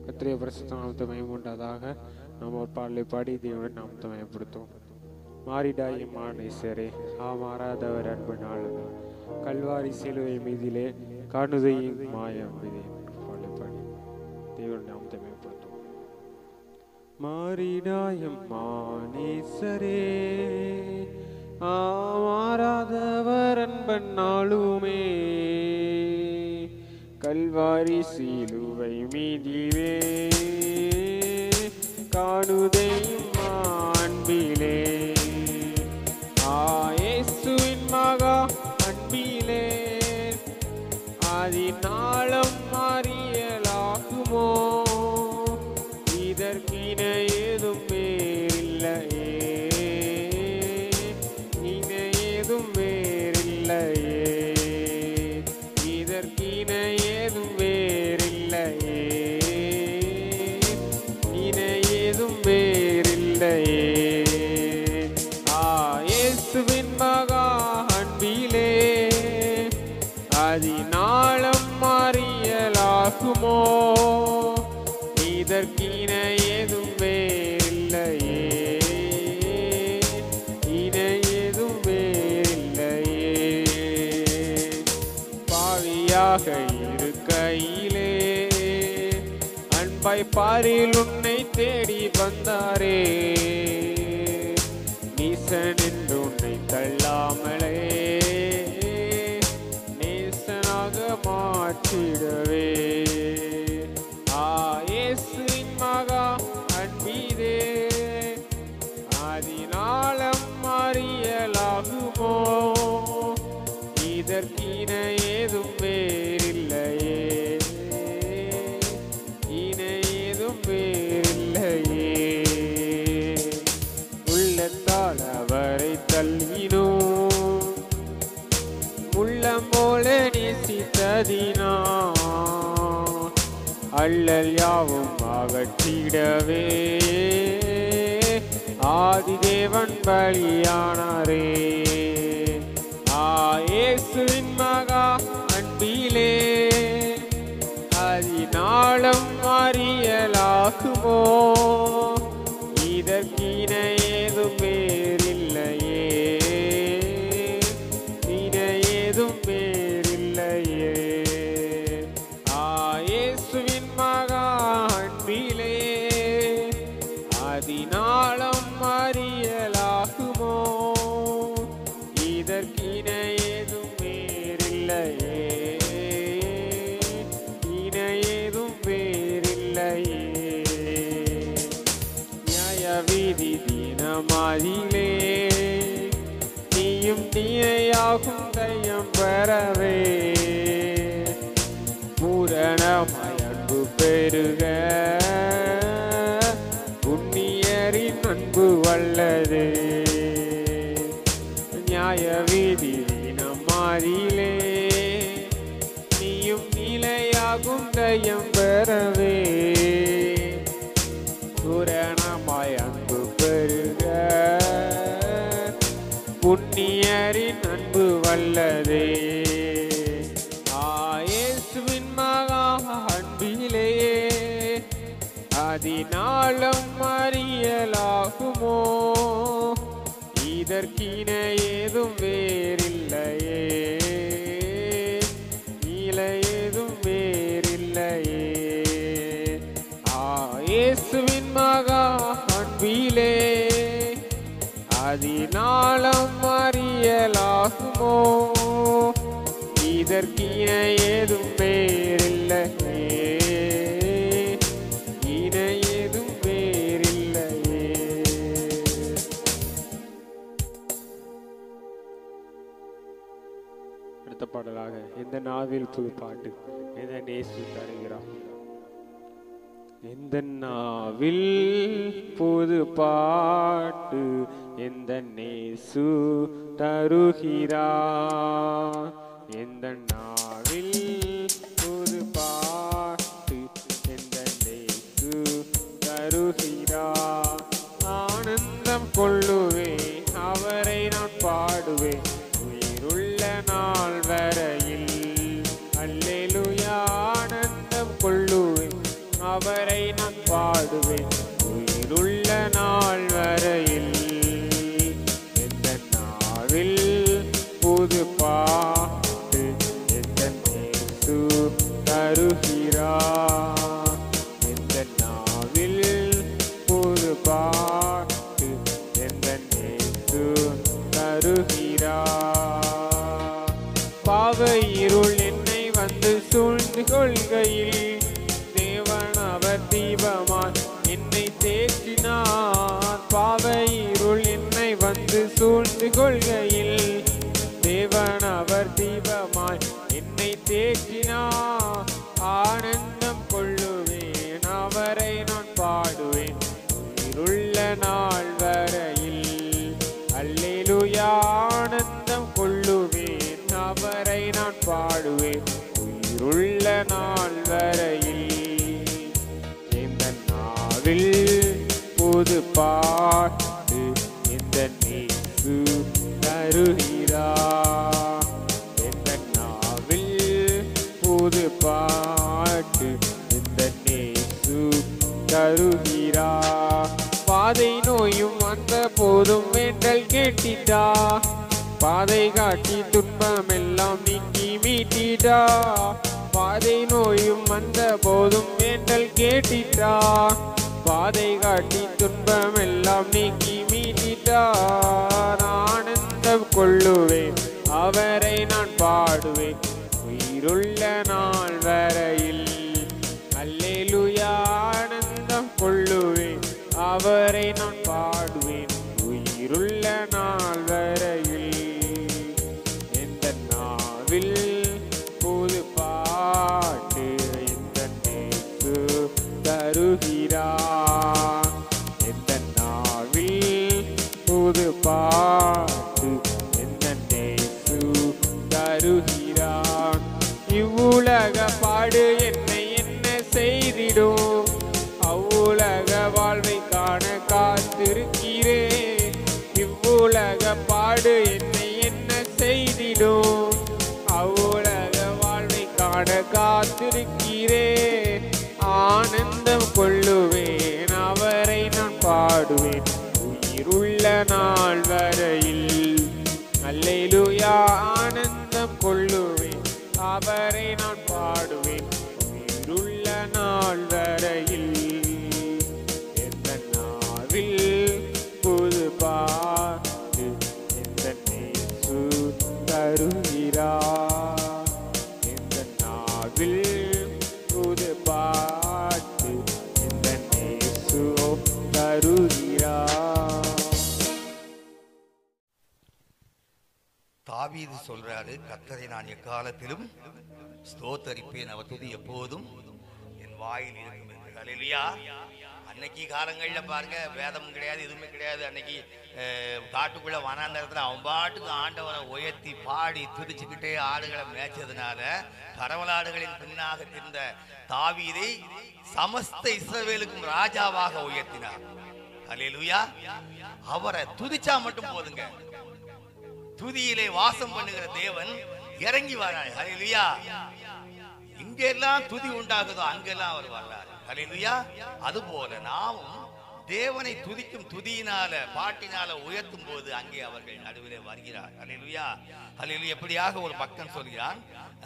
கர்த்தருடைய பரிசுத்த நாமத்தை மகிமையுண்டாதாக. நாம் ஒரு பாடலை பாடி தேவனுடைய நாமத்தை மகிமைப்படுத்துவோம். மாறிடாய் மானேசரே மாறாதவர் அன்பு நாளனா கல்வாரி சிலுவை மீதிலே காணுதையும் மாயம் பாடலை பாடி தேவனுடைய நாமத்தை மகிமைப்படுத்துவோம். மாறிடாயம் மானேசரே மாறாதவர் அன்பன் நாளுமே கல்வாரி சிலுவை மீதிலே காணுதையும் அன்பிலே இயேசுவின் மகா அன்பிலே அதிநாளம் மாறியலாகுமோ இதற்கின ஏதும் வேறில்லையே இன ஏதும் வேறில்லையே இதற்கின ஏதும் வேறில்லையே இன ஏதும் வேறில்லையே இயேசுவின் மகா அன்பிலே அதிநாளம் மாறியலாகுமோ இதற்கின ஏதும் வேறில்லையே இன ஏதும் வேறில்லையே பாவியாக இருக்கையிலே அன்பாய் பாரில் உன்னை தேடி வந்தாரே நீசன் என்று உன்னை தள்ளாமலே நேசனாக மாற்றிடவே இயேசுவின் மகா அன்பிலே அதிநாளம் மாறியலாகுமோ இதற்கின ஏதும் வேறில்லையே இன ஏதும் வேறில்லையே உள்ளத்தால் அவரை தள்ளினோ உள்ளம் போல நேசித்ததினா அல்லல் யாவும் அகற்றிடவே ஆதிதேவன் பலியானாரே இயேசுவின் மகா அன்பிலே அதிநாளம் மாறியலாகுமோ இதற்கின ஏதும் வேறில்லையே இன ஏதும் வேறில்லையே இயேசுவின் மகா அன்பிலே அதிநாளம் மாறியலாகுமோ இதற்கின ஏதும் வேறில்லையே இன ஏதும் வேறில்லையே வீதி தினமாதிலே நீயும் நீயாகும் தையம் பெறவே பூரணமாய் அன்பு பெருக புண்ணியரின் அன்பு வல்லது நியாய வீதி தினமாதிலே நீயும் நிலையாகும் தையம் பெறவே பூரணமாய் அன்பு பெருக புண்ணியரின் அன்பு வல்லதே இயேசுவின் மகா அன்பிலே அதிநாளம் மாறியலாகுமோ இதற்கின ஏதும் வேறில்லையே இல ஏதும் வேறில்லையே இயேசுவின் மகா அன்பிலே அதிநாளம் மாறியலாகுமோ இதற்கின ஏதும் வேறில்லையே இன ஏதும் வேறில்லையே. அடுத்த பாடலாக இந்த நாவில் புது பாட்டு எந்த நேசு தருகிறான். எந்த நாவில் புது பாட்டு எந்த நேசு தருகிறான். எந்த நாவில் புது பாட்டு எந்த நேசு தருகிறான். ஆனந்தம் கொள்ளுவேன் அவரை நான் பாடுவேன் உயிருள்ள நாள் வரையில். அல்லேலூயா ஆனந்தம் கொள்ளுவேன் அவரை புது பாட்டு எந்த நேசு தருகிறார். எந்த நாவில் புது பாட்டு எந்த நேசு தருகிறார். பாவ இருள் என்னை வந்து சூழ்ந்து கொள்கையில் தேவன் அவர் தீபமாய் என்னை தேற்றினார். பாவ இருள் என்னை வந்து சூழ்ந்து கொள்கையில் தேவன் அவர் தீபமாய் என்னை தேற்றினார். ஆனந்தம் கொள்ளுவேன் அவரை நான் பாடுவேன் உயிருள்ள நாள் வரையில். அல்லேலூயா. ஆனந்தம் கொள்ளுவேன் அவரை நான் பாடுவேன் உயிருள்ள நாள் வரையில். இந்த நாவில் புது பாட்டு இந்த நேசு தருகிறார். இந்த நாவில் புது பாட்டு இந்த நேசு தருகிறார். பாதை நோயும் வந்த போதும் வேண்டல் கேட்டிட்டா. பாதை காட்டி துன்பம் எல்லாம் நீக்கி மீட்டிட்டா. பாதை நோயும் வந்த போதும் வேண்டல் கேட்டிட்டா. பாதை காட்டி துன்பம் எல்லாம் நீக்கி மீட்டிட்டார். ஆனந்தம் கொள்ளுவேன் அவரை நான் பாடுவேன் உயிருள்ள நாள் வரையில். அல்லேலூயா. ஆனந்தம் கொள்ளுவேன் அவரை நான் பாடுவேன் உயிருள்ள நாள் வரையில். எந்த நாவில் புது பாட்டு எந்த நேசு தருகிறார். எந்த நாவில் புது பாட்டு எந்த நேசு தருகிறார். இவ்வுலக பாடு என்னை என்ன செய்திடும். அவ்வுலக வாழ்வை காண காத்திருக்கிறேன். இவ்வுலக பாடு என்னை என்ன செய்திடும். அவ்வுலக வாழ்வை காண காத்திருக்கிறேன். ஆனந்தம் கொள்ளுவேன் அவரை நான் பாடுவேன் உயிருள்ள நாள் வரையில். அல்லேலூயா. ஆனந்தம் கொள்ளுவேன் அவரை நான் பாடுவேன் உயிருள்ள நாள் வரையில். எந்த நாவில் புது பாட்டு எந்த நேசு தருகிறார். எந்த நாவில் புது பாட்டு எந்த நேசு தருகிறார். தாவீது சொல்றாரு, கர்த்தரை நான் எக்காலத்திலும் ஸ்தோத்தரிப்பேன், அவர் துதி எப்போதும் என் வாயில் இருக்கும் என்று. அல்லேலூயா. அன்னைக்கு காலங்கள்ல பாருங்க, வேதமும் கிடையாது, எதுவுமே கிடையாது. அன்னைக்கு காட்டுக்குள்ள வனாந்தரத்துல அவன் பாட்டுக்கு ஆண்டவரை உயர்த்தி பாடி துதிச்சுக்கிட்டே ஆடுகளை மேய்ச்சதுனால பரவலாடுகளின் பின்னாக இருந்த தாவீதை சமஸ்த இஸ்ரவேலுக்கும் ராஜாவாக உயர்த்தினார். அல்லேலூயா. அவரை துதிச்சா மட்டும் போதுங்க, துதியிலே வாசம் பண்ணுகிற தேவன் இறங்கி வராரு. அல்லேலூயா. இங்கெல்லாம் துதி உண்டாகுதோ அங்கெல்லாம் அவர் வர்றாரு. அல்லேலூயா. அதுபோல நாமும் தேவனை துதிக்கும் துதியினால பாட்டினால உயர்த்தும் போது அங்கே அவர்கள் நடுவிலே வருகிறார். அல்லேலூயா. அல்லேலூயா. எப்படியாக ஒரு பக்தன் சொல்கிறான்,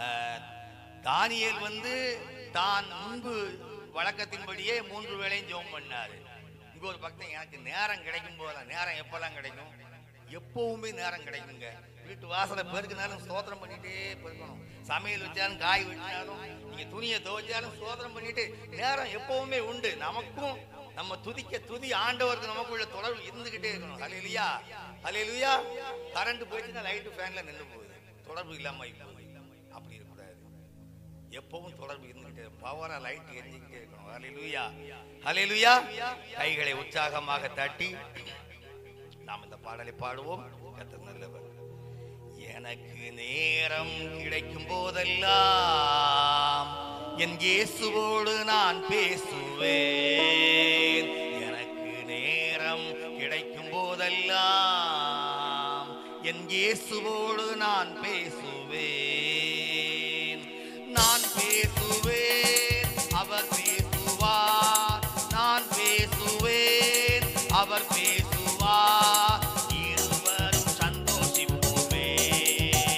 தானியேல் தான் முன்பு வழக்கத்தின்படியே 3 வேளையும் ஜெபம் பண்ணாரு. இங்க ஒரு பக்தன், எனக்கு நேரம் கிடைக்கும் போல. நேரம் எப்பெல்லாம் கிடைக்கும்? எப்பவுமே நேரம் கிடைக்குங்க. வீட்டு வாசலை பெருக்கினாலும் ஸ்தோத்திரம் பண்ணிட்டே பெருக்கணும். சமையல் வச்சாலும் காய் வச்சாலும் நீங்க துணியை துவைச்சாலும் ஸ்தோத்திரம் பண்ணிட்டு நேரம் எப்பவுமே உண்டு. நமக்கும் நம்ம துதிக்க துதி ஆண்டவருக்கு நமக்குள்ள தொடர்பு இருந்துகிட்டே இருக்கணும். அல்லேலூயா. அல்லேலூயா. கரண்ட் போயிடுச்சுன்னா லைட்டு ஃபேன்ல நின்று போகுது, தொடர்பு இல்லாம போகுது. அப்படி இருக்கக்கூடாது, எப்பவும் தொடர்பு இருந்துகிட்டே, பவரா லைட் எரிஞ்சுக்கிட்டே இருக்கணும். அல்லேலூயா. அல்லேலூயா. கைகளை உற்சாகமாக தட்டி நாம் இந்த பாடலை பாடுவோம். கர்த்தர் நல்லவர். எனக்கு நேரம் கிடைக்கும் போதெல்லாம் என் இயேசுவோடு நான் பேசுவேன். எனக்கு நேரம் கிடைக்கும் போதெல்லாம் என் இயேசுவோடு நான் பேசுவேன். நான் பேசுவேன், அவர் பேசுவார். நான் பேசுவேன், அவர் பேசுவார். இருவரும் சந்தோஷிப்போமே.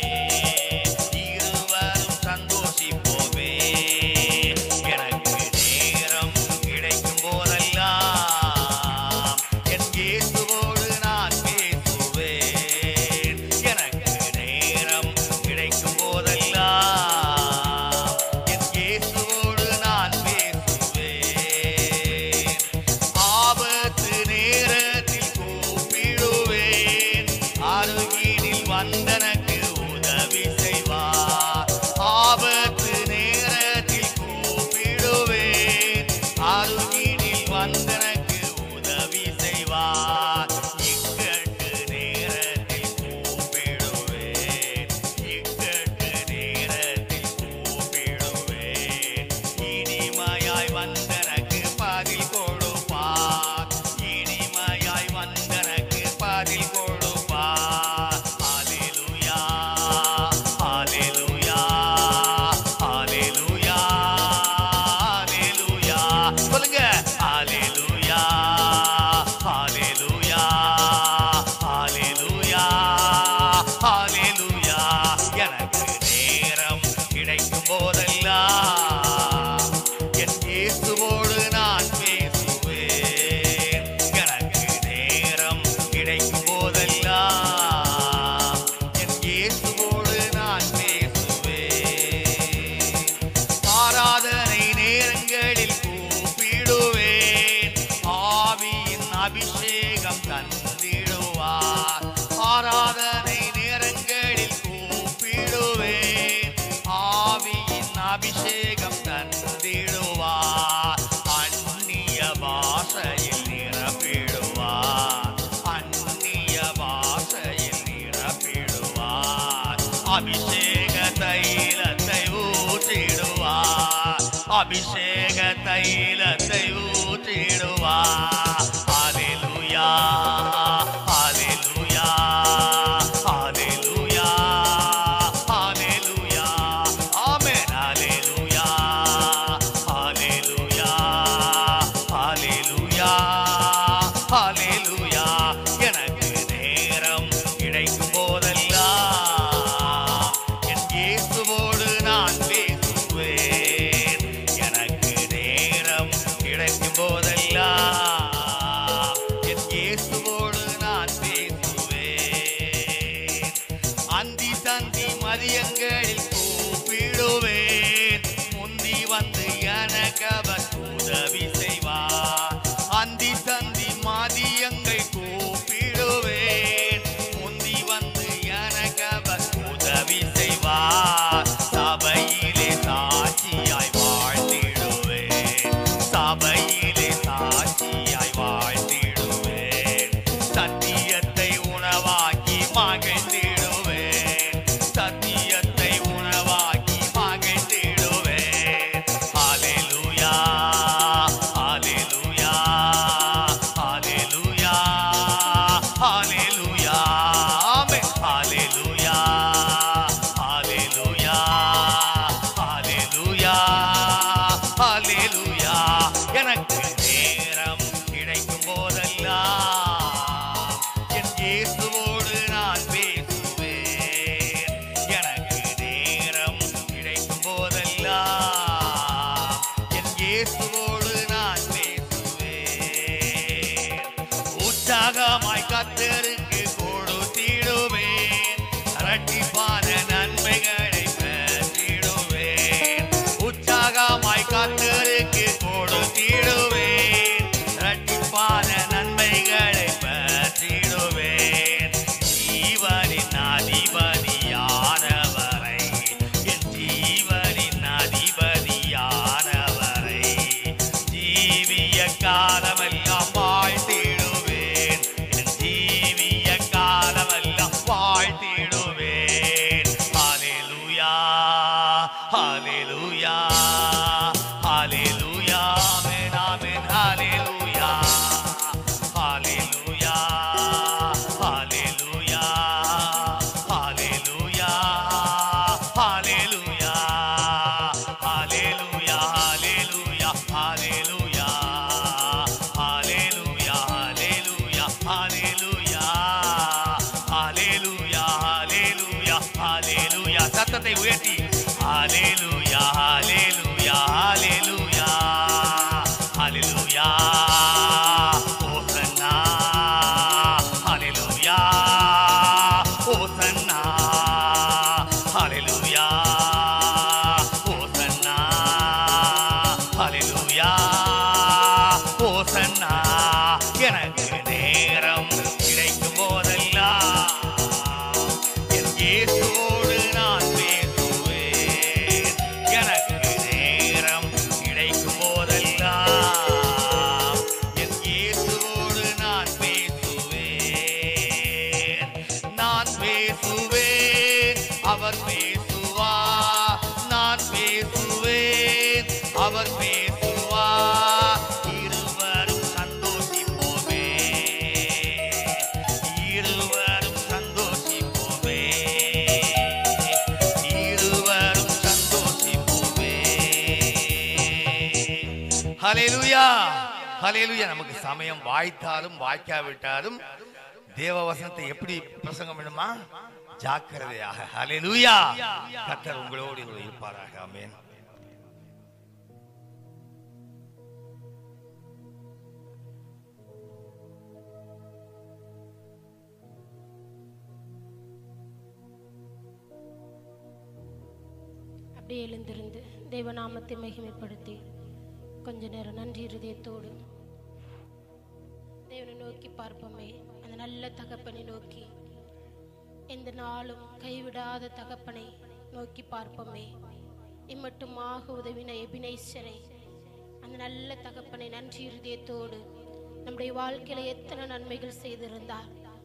அபிஷேக தைலத்தை ஊற்றிடுவார், அபிஷேக தைலத்தை ஊற்றிடுவார். ஹல்லேலூயா ஹல்லேலூயா ஹல்லேலூயா ஹல்லேலூயா ஆமென். ஹல்லேலூயா ஹல்லேலூயா ஹல்லேலூயா ஹல்லேலூயா. எனக்கு நேரம் கிடைக்கும் போதெல்லாம் என் இயேசுவோடு நான் பேசுவேன். எனக்கு நேரம் கிடைக்கும் போதெல்லாம் என் இயேசுவோடு நான் பேசுவேன். அந்தி தந்தி மதியங்களில் கூப்பிடுவேன், முந்தி வந்து எனக்கு அவர் உதவி செய்வார். அந்தி தந்தி மதியங்கள் கூப்பிடுவேன், முந்தி வந்து எனக்கு அவர் உதவி செய்வார். சபையிலே சாட்சியாய் வாழ்ந்திடுவேன், சபையிலே சாட்சியாய் வாழ்ந்திடுவேன். சத்தியத்தை உணவாக்கி மகிழ்ந்திடுவேன், சத்தியத்தை உணவாக்கி மகிழ்ந்திடுவேன். ஹல்லேலூயா ஹல்லேலூயா ஹல்லேலூயா ஹல்லேலூயா ஆமென். ஹல்லேலூயா ஹல்லேலூயா ஹல்லேலூயா ஹல்லேலூயா. எனக்கு நேரம் கிடைக்கும் போதெல்லாம் என் இயேசுவோடு நான் பேசுவேன். எனக்கு நேரம் கிடைக்கும் போதெல்லாம் என் இயேசுவோடு நான் பேசுவேன். உற்சாகமாய் கர்த்தருக்கு கொடுத்திடுவேன், இரட்டிப்பான நன்மைகளை பெற்றிடுவேன். உற்சாகமாய் கர்த்தருக்கு கொடுத்திடுவேன், இரட்டிப்பான நன்மைகளை பெற்றிடுவேன். ஜீவனின் அதிபதியானவரை, என் ஜீவனின் அதிபதியானவரை ஜீவிய காலமெல்லாம் வாழ்த்திடுவேன், என் ஜீவிய காலமெல்லாம் வாழ்த்திடுவேன். ஹல்லேலூயா ஹல்லேலூயா ஹல்லேலூயா ஆமென் ஆமென். ஹல்லேலூயா ஹல்லேலூயா ஹல்லேலூயா ஹல்லேலூயா ஹல்லேலூயா ஹல்லேலூயா ஹல்லேலூயா ஹல்லேலூயா ஹல்லேலூயா ஹல்லேலூயா ஹல்லேலூயா ஹல்லேலூயா ஹல்லேலூயா ஹல்லேலூயா. சத்தத்தை உயர்த்தி ஹல்லேலூயா ஹல்லேலூயா ஹல்லேலூயா ஹல்லேலூயா. ஹோசன்னா ஹல்லேலூயா ஹோசன்னா ஹல்லேலூயா ஹோசன்னா ஹல்லேலூயா ஹோசன்னா. எனக்கு நேரம் கிடைக்கும் போதெல்லாம் என் இயேசுவோடு நான் பேசுவேன். எனக்கு நேரம் கிடைக்கும் போதெல்லாம் என் இயேசுவோடு நான் பேசுவேன். நான் பேசுவேன், அவர் பேசுவார். நான் பேசுவேன், அவர் பேசுவார். இருவரும் சந்தோஷிப்போமே, இருவரும் சந்தோஷிப்போமே, இருவரும் சந்தோஷிப்போமே. ஹல்லேலூயா ஹல்லேலூயா. நமக்கு சமயம் வாய்த்தாலும் வாய்க்காவிட்டாலும் தேவ வசனத்தை எப்படி பிரசங்கம் பண்ணுமா? ஜாக்கிரதையாக. ஹல்லேலூயா. கர்த்தர் உங்களோடு இருப்பாராக. ஆமென். அப்படியே எழுந்திருந்து தேவநாமத்தை மகிமைப்படுத்தி கொஞ்ச நேரம் நன்றி இருதயத்தோடு தேவனை நோக்கி பார்ப்போமே. அந்த நல்ல தகப்பனை நோக்கி, எந்த நாளும் கைவிடாத தகப்பனை நோக்கி பார்ப்போமே. இம்மட்டுமாக உதவின எபினேசரை, அந்த நல்ல தகப்பனை நன்றி இருதயத்தோடு நம்முடைய வாழ்க்கையில எத்தனை நன்மைகள் செய்திருந்தார்,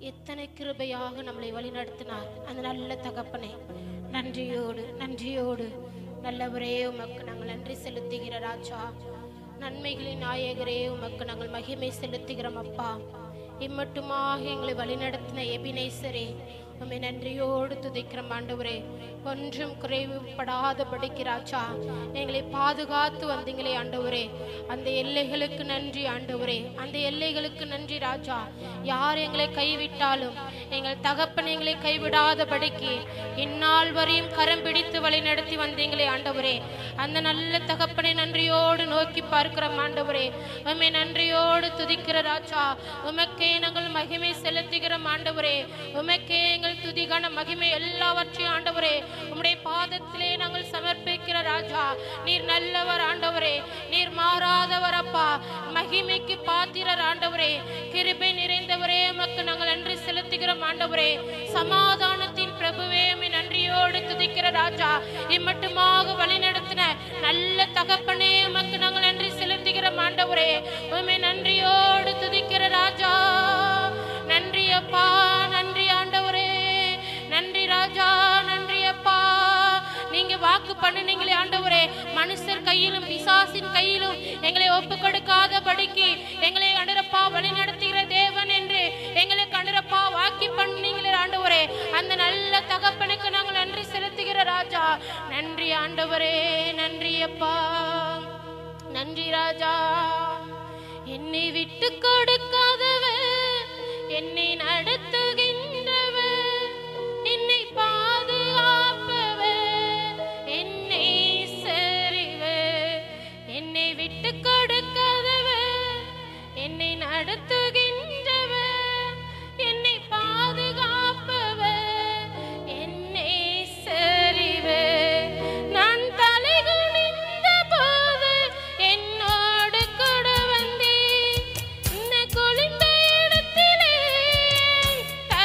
எத்தனை கிருபையாக நம்மளை வழிநடத்தினார் அந்த நல்ல தகப்பனே. நன்றியோடு நன்றியோடு நல்லவரே உமக்கு நாங்கள் நன்றி செலுத்துகிற ராஜா. நன்மைகளின் நாயகரே உமக்கு நாங்கள் மகிமை செலுத்துகிறோம் அப்பா. இம்மட்டுமாக எங்களை வழிநடத்தின எபினேசரே உம்மை நன்றியோடு துதிக்கிறோம் ஆண்டவரே. ஒன்றும் குறைவுபடாதபடிக்கு ராஜா எங்களை பாதுகாத்து வந்தீங்களே ஆண்டவரே. அந்த எல்லைகளுக்கு நன்றி ஆண்டவரே, அந்த எல்லைகளுக்கு நன்றி ராஜா. யார் எங்களை கைவிட்டாலும் எங்கள் தகப்பன் எங்களை கைவிடாதபடிக்கு இந்நாள் வரையும் கரம் பிடித்து வழி நடத்தி வந்தீங்களே ஆண்டவரே. அந்த நல்ல தகப்பனை நன்றியோடு நோக்கி பார்க்கிறோம் ஆண்டவரே. உம்மை நன்றியோடு துதிக்கிற ராஜா. உமக்கே நாங்கள் மகிமை செலுத்துகிறோம் ஆண்டவரே. உமக்கே எங்கள் துதிகான மகிமை எல்லாவற்றையும் ஆண்டவரே உம்முடைய பாதத்திலே நாங்கள் சமர்ப்பிக்கிற ராஜா. நீர் நல்லவர் ஆண்டவரே, நீர் மாறாதவர் அப்பா. மகிமைக்கு பாத்திரர் ஆண்டவரே, கிருபை நிறைந்தவரே உமக்கு நாங்கள் நன்றி செலுத்துகிறோம் ஆண்டவரே. சமாதானத்தின் பிரபுவே உம்மை நன்றியோடு துதிக்கிற ராஜா. இம்மட்டுமாக வழிநடத்தின நல்ல தகப்பனே உமக்கு நாங்கள் நன்றி செலுத்துகிறோம் ஆண்டவரே. உம்மை நன்றியோடு துதிக்கிற ராஜா. நன்றி அப்பா, நன்றி ஆண்டவரே, நன்றி ராஜா, நன்றி அப்பா. நீங்க வாக்கு பண்ணினீங்களே ஆண்டவரே, மனுஷர் கையிலும் பிசாசின் கையிலும் எங்களை ஒப்பு கொடுக்காதபடிக்கு எங்களை அண்டரப்பா வழி நடத்துகிற தேவன் என்று எங்களுக்கு அண்டரப்பா வாக்கி பண்ணீங்களே ஆண்டவரே. அந்த நல்ல தகப்பனுக்கு நாங்கள் நன்றி செலுத்துகிற ராஜா. நன்றி ஆண்டவரே, நன்றி அப்பா, நன்றி ராஜா. என்னை விட்டு கொடுக்காதவர், என்னை நடத்துகின்றவர், என்னை பாதுகாப்பவர், என்னை சரிவர். என்னை விட்டு கொடுக்காதவர், என்னை நடத்துகின்றவர், என்னை பாதுகாப்பவர், என்னை சரிவர். நான் தலை குனிந்த போது என்னோடு கூட வந்தே, இந்த குளிந்த இடத்திலே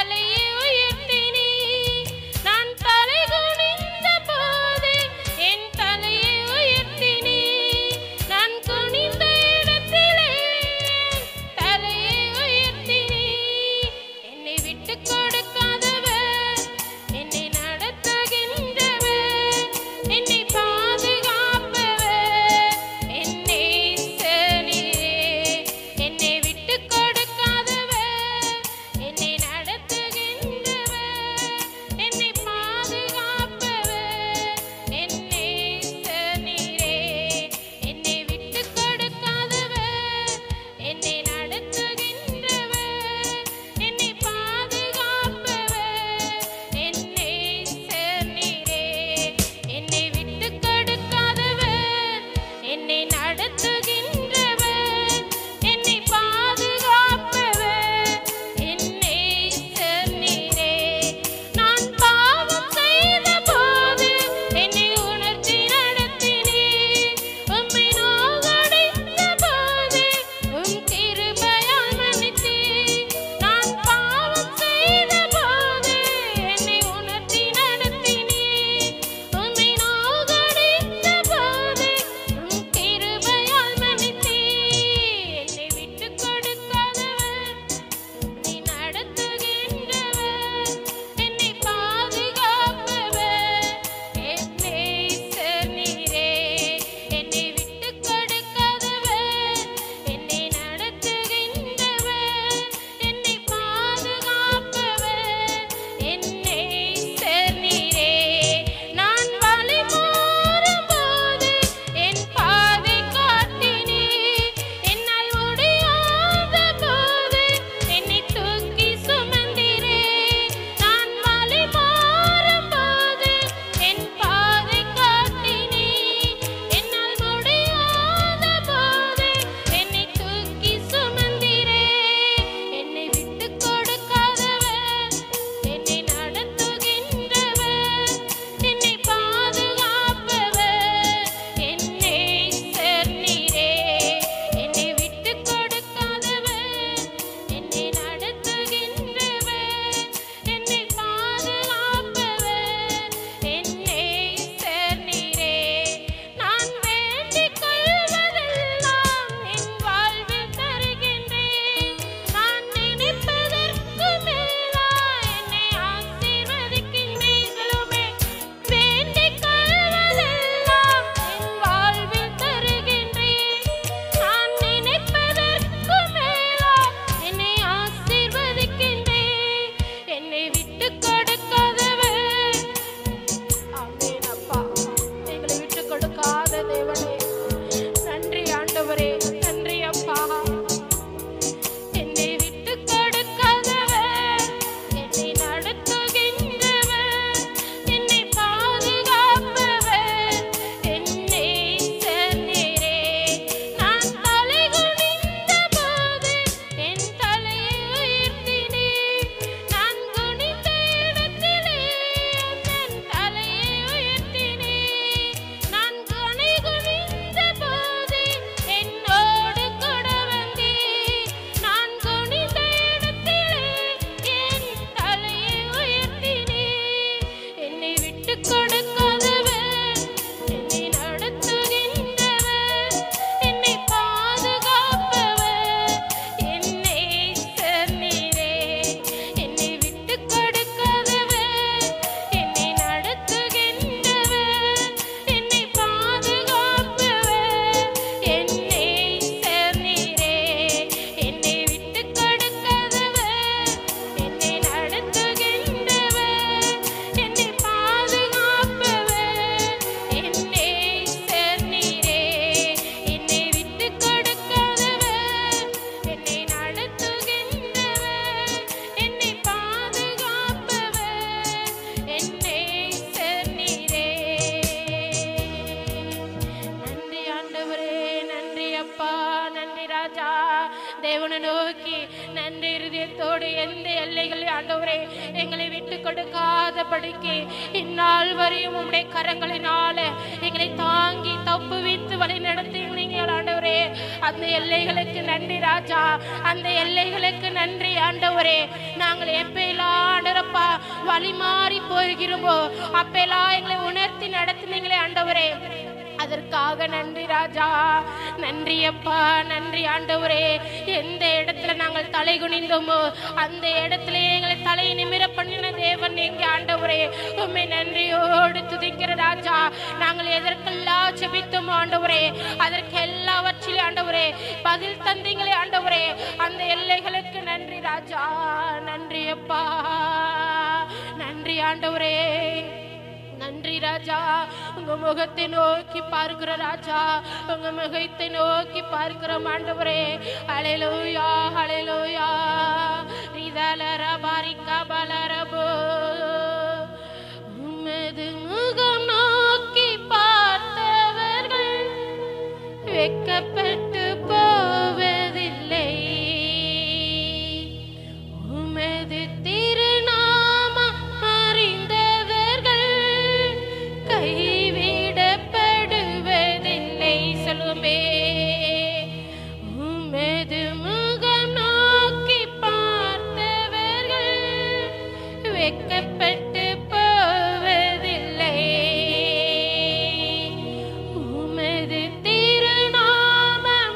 உம்மை நோக்கி நன்றி இருதயத்தோடு எந்த எல்லைகளை ஆண்டவரே எங்களை விட்டு கொடுக்காதபடிக்கு இந்நாள் வரையும் உம்முடைய கரங்களினால எங்களை தாங்கி தப்புவித்து வழி நடத்துகிறீங்க ஆண்டவரே. அந்த எல்லைகளுக்கு நன்றி ராஜா, அந்த எல்லைகளுக்கு நன்றி ஆண்டவரே. நாங்கள் எப்பெல்லாம் ஆண்டவரப்பா வழி மாறி போகிறோமோ அப்பெல்லாம் எங்களை உணர்த்தி நடத்தினீங்களே ஆண்டவரே, அதற்காக நன்றி ராஜா. நன்றி அப்பா, நன்றி ஆண்டவரே. எந்த இடத்துல நாங்கள் தலை குனிந்தோமோ அந்த இடத்துல எங்களை தலையை நிமிர பண்ணின தேவன் எங்க ஆண்டவரே. உம்மை நன்றியோடு துதிக்கிற ராஜா. நாங்கள் எதற்கெல்லாம் செபித்தோமோ ஆண்டவரே அதற்கு எல்லாவற்றிலும் ஆண்டவரே பதில் தந்தீங்களே ஆண்டவரே. அந்த எல்லைகளுக்கு நன்றி ராஜா. நன்றி அப்பா, நன்றி ஆண்டவரே. நன்றி ராஜா. உங்க முகத்தை நோக்கி பார்க்கிற ராஜா, உங்க முகத்தை நோக்கி பார்க்கிற ஆண்டவரே. ஹல்லேலூயா, ஹல்லேலூயா. ரிதலர பாரிகா பலரபோ. உமது முகம் நோக்கி பார்த்தவர்கள் வெட்கப்பட்டு போவதில்லை. உமது திருநாமம் அறிந்தவர்கள் கைவிடப்படுவதில்லை. சொல்லுமே. உமது முகம் நோக்கி பார்த்தவர்கள் வெட்கப்பட்டு போவதில்லை. உமது திருநாமம்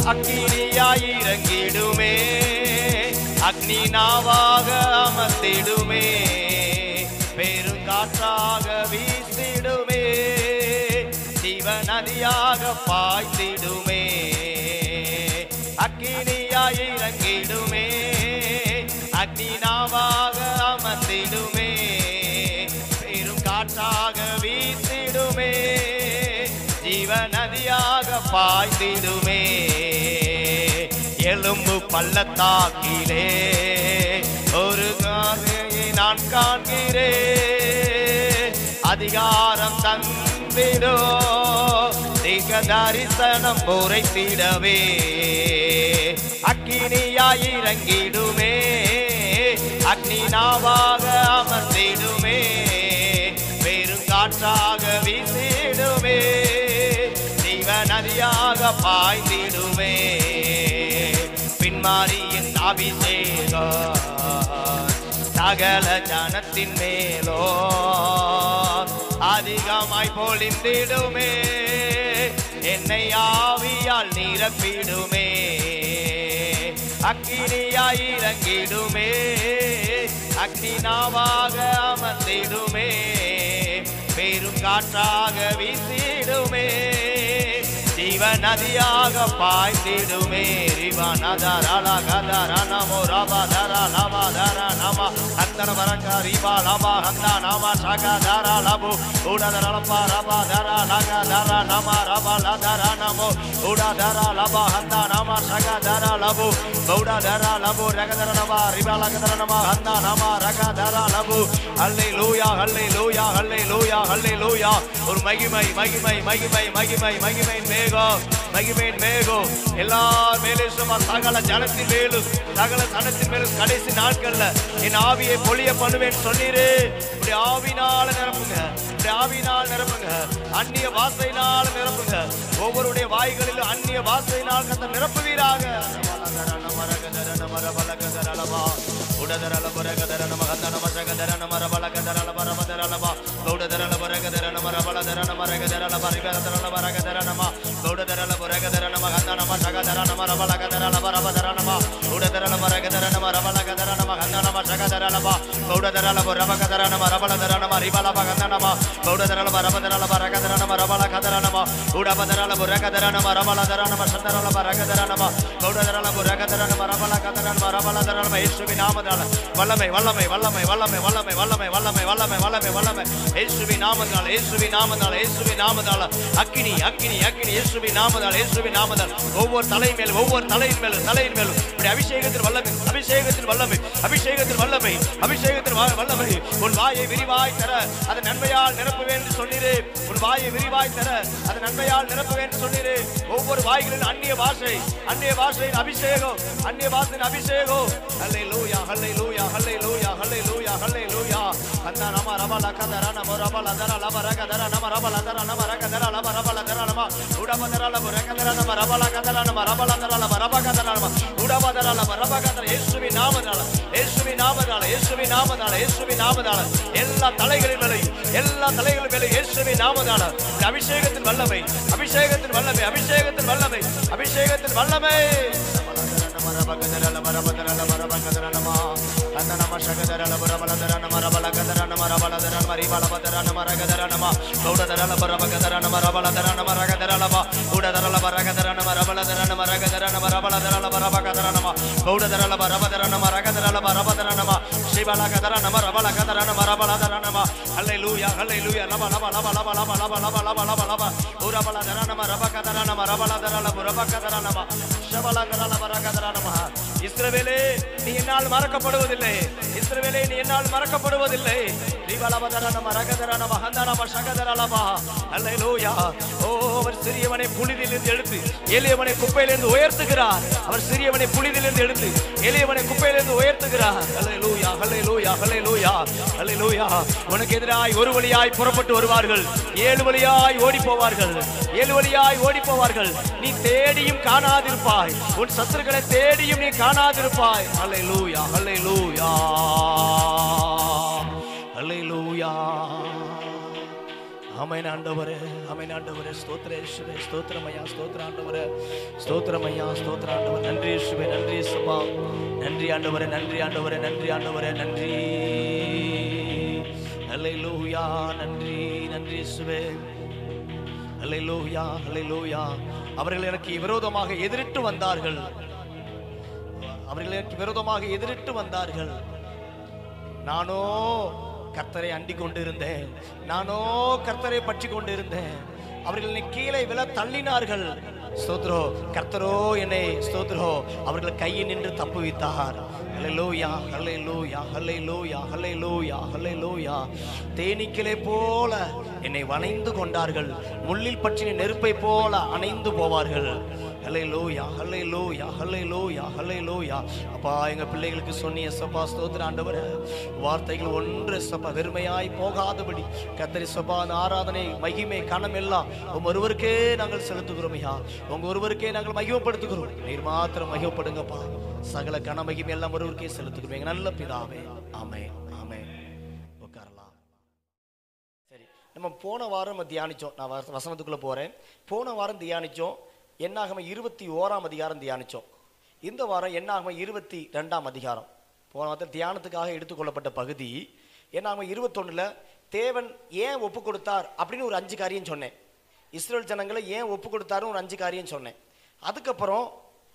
அக்கினியாய் இறங்கிடுமே, அக்னி நாவாக அமர்ந்திடுமே, பெருங்காற்றாக வீசிடுமே, ஜீவ நதியாக பாய்ந்திடுமே. அக்கினியாய் இறங்கிடுமே, அக்னி நாவாக அமர்ந்திடுமே, பெருங்காற்றாக வீசிடுமே, ஜீவ நதியாக பாய்ந்திடுமே. எலும்பு பள்ளத்தாக்கிலே ஒரு காதையை நான் காண்கிறேன், அதிகாரம் தந்திடோ திக தரிசனம் உரைத்திடவே. அக்கினியாய் இறங்கிடுமே, அக்னி நாவாக அமர்ந்திடுமே, பெருங்காற்றாக வீசிடுமே, ஜீவ நதியாக பாய்ந்திடுமே. பின்மாரியின் அபிஷேகம் சகல ஜனத்தின் மேலோ அதிகமாய் பொழிந்திடுமே, என்னை ஆவியால் நிரப்பிடுமே. அக்கினியாய் இறங்கிடுமே, அக்னி நாவாக அமர்ந்திடுமே, பெருங்காற்றாக வீசிடுமே, ஜீவ நதியாக பாய்ந்திடுமே. ரிவானதரலா கதர நமோ ரபதர லபதர நம அந்தன வரங்க ரிவா லபா ஹந்த நம சகதர லபு உடதர லபா ரபதர லகதர நம ரபலதர நமோ உடதர லபா ஹந்த நம சகதர லபு உடதர லபு ரகதர நம ரிவா லகதர நம ஹந்த நம ரகதர லபு. ஹல்லேலூயா ஹல்லேலூயா ஹல்லேலூயா ஹல்லேலூயா. ஒரு மகிமை மகிமை மகிமை மகிமை மகிமையின் மேகம் மகிமையின் மேகம் எல்லார் மேலே சும்மா சகல ஜனத்தின் மேலும் சகல ஜனத்தின் மேலும் கடைசி நாட்கள்ல என் ஆவியை பொழிய பண்ணுவேன் சொன்னீரே. இப்படி ஆவினால நிரப்புங்க, இப்படி ஆவினால் நிரப்புங்க, அந்நிய வாசையினால் நிரப்புங்க. ஒவ்வொருடைய வாய்களிலும் அந்நிய வாசையினால் கத்த நிரப்புவீராக. வல்லமை வல்லமை வல்லமை வல்லமை வல்லமை வல்லமை வல்லமை வல்லமை வல்லமை வல்லமை இயேசுவின் நாமத்தால் இயேசுவின் நாமத்தால் இயேசுவின் நாமத்தால் அக்கினி அக்கினி அக்கினி இயேசுவின் நாமத்தால் இயேசுவின் நாமத்தால் ஒவ்வொரு தலையின் மேலும் ஒவ்வொரு தலையின் மேலும் இப்படி அபிஷேகத்தின் வல்லமை அபிஷேகத்தின் வல்லமை அபிஷேகத்தின் வல்லமை அபிஷேகத்தின் வல்லமை. உன் வாயை விரிவாய் தர அது நன்மையால் நிரப்புவேன் என்று சொன்னீரே. உன் வாயை விரிவாய் தர அது நன்மையால் நிரப்புவேன் என்று சொன்னீரே. ஒவ்வொரு வாய்களின் அந்நிய பாஷையின் அபிஷேகம் அந்நிய பாஷையின் அபிஷேகம். ஹல்லேலூயா ஹல்லேலூயா ஹல்லேலூயா ஹல்லேலூயா ஹல்லேலூயா. அந்த நம ரபல கதர நம ரபல தர லப ரகதர நம ரபல தர நம ரகதர லப ரபல தர நம உடபதர லப ரகதர நம ரபல கதர நம ரபல தர லப ரப கதர நம உடபதர லப ரப கதர. இயேசுவின் நாமத்தால இயேசுவின் நாமத்தால இயேசுவின் நாமத்தால இயேசுவின் நாமத்தால எல்லா தலைகளின் மேலே இயேசுவின் நாமத்தால அபிஷேகத்தின் வல்லமை அபிஷேகத்தின் வல்லமை அபிஷேகத்தின் வல்லமை அபிஷேகத்தின் வல்லமை. இஸ்ரவேலே நீ என்னால் மறக்கப்படுவதில்லை, இஸ்ரவேலே நீ என்னால் மறக்கப்படுவதில்லை. அவர் சிறியவனை புழுதியிலிருந்து எடுத்து எளியவனை குப்பையிலிருந்து உயர்த்துகிறார். அவர் சிறியவனை புழுதியிலிருந்து எடுத்து எளியவனை குப்பையிலிருந்து உயர்த்துகிறார். ஹல்லேலூயா ஹல்லேலூயா ஹல்லேலூயா ஹல்லேலூயா. உனக்கு எதிராய் ஒரு வழியாய் புறப்பட்டு வருவார்கள், 7 வழியாய் ஓடி போவார்கள், 7 வழியாய் ஓடி போவார்கள். நீ தேடியும் காணாதிருப்பாய், உன் சத்துருக்களை தேடியும் நீ காணாதிருப்பாய். ஹல்லேலூயா ஹல்லேலூயா ஹல்லேலூயா ஆமென் ஆண்டவரே, ஆமென் ஆண்டவரே. ஸ்தோத்திர இயேசுவே, ஸ்தோத்திரம் ஐயா, ஸ்தோத்திர ஆண்டவரே, ஸ்தோத்திரம் ஐயா, ஸ்தோத்திர ஆண்டவரே. நன்றி இயேசுவே, நன்றி இயேசுப்பா, நன்றி ஆண்டவரே, நன்றி ஆண்டவரே, நன்றி ஆண்டவரே, நன்றி. அல்லேலூயா, நன்றி, நன்றி இயேசுவே. அல்லேலூயா, அல்லேலூயா. அவர்கள் எனக்கு விரோதமாக எதிரிட்டு வந்தார்கள், அவர்கள் எனக்கு விரோதமாக எதிரிட்டு வந்தார்கள். நானோ கர்த்தரை அண்டிக் கொண்டிருந்தேன், நானோ கர்த்தரை பற்றி கொண்டிருந்தேன். அவர்கள் என்னை கீழே விழ தள்ளினார்கள். ஸ்தோத்ரோ, கர்த்தரோ என்னை ஸ்தோத்ரோ அவர்கள் கையில் நின்று தப்புவித்தார். ஹல்லேலூயா, ஹல்லேலூயா, ஹல்லேலூயா, ஹல்லேலூயா, ஹல்லேலூயா. தேனீக்களை போல என்னை வணைந்து கொண்டார்கள், முள்ளில் பற்றின நெருப்பை போல அணைந்து போவார்கள். ஹல்லேலூயா, ஹல்லேலூயா, ஹல்லேலூயா, ஹல்லேலூயா. அப்பா, எங்க பிள்ளைகளுக்கு சொன்னிய சபா ஸ்தோத்திர ஆண்டவரே, வார்த்தைகள் ஒன்று சபா வெறுமையாய் போகாதபடி கர்த்தரை சபா ஆராதனை மகிமை கனம் எல்லாம் உங்க ஒருவருக்கே நாங்கள் செலுத்துகிறோம் ஐயா, உங்க ஒருவருக்கே நாங்கள் மகிமைப்படுத்துகிறோம். நீர் மாத்திரம் மகிமைப்படுங்கப்பா. சகல கன மகிமை எல்லாம் ஒருவருக்கே செலுத்துகிறோம் எங்க நல்ல பிதாவே. ஆமென், ஆமென். உட்காரலாம். சரி, நம்ம போன வாரம் தியானிச்சோம். நான் வசனத்துக்குள்ள போறேன். போன வாரம் தியானிச்சோம் என்னாகம 21ஆம் அதிகாரம் தியானிச்சோம். இந்த வாரம் என்னாகம 22ஆம் அதிகாரம். போன வாரத்தில் தியானத்துக்காக எடுத்துக்கொள்ளப்பட்ட பகுதி என்னாகம 21ல் தேவன் ஏன் ஒப்பு கொடுத்தார் அப்படின்னு ஒரு 5 காரியம் சொன்னேன். இஸ்ரேல் ஜனங்களை ஏன் ஒப்பு கொடுத்தாருன்னு ஒரு 5 காரியம் சொன்னேன். அதுக்கப்புறம்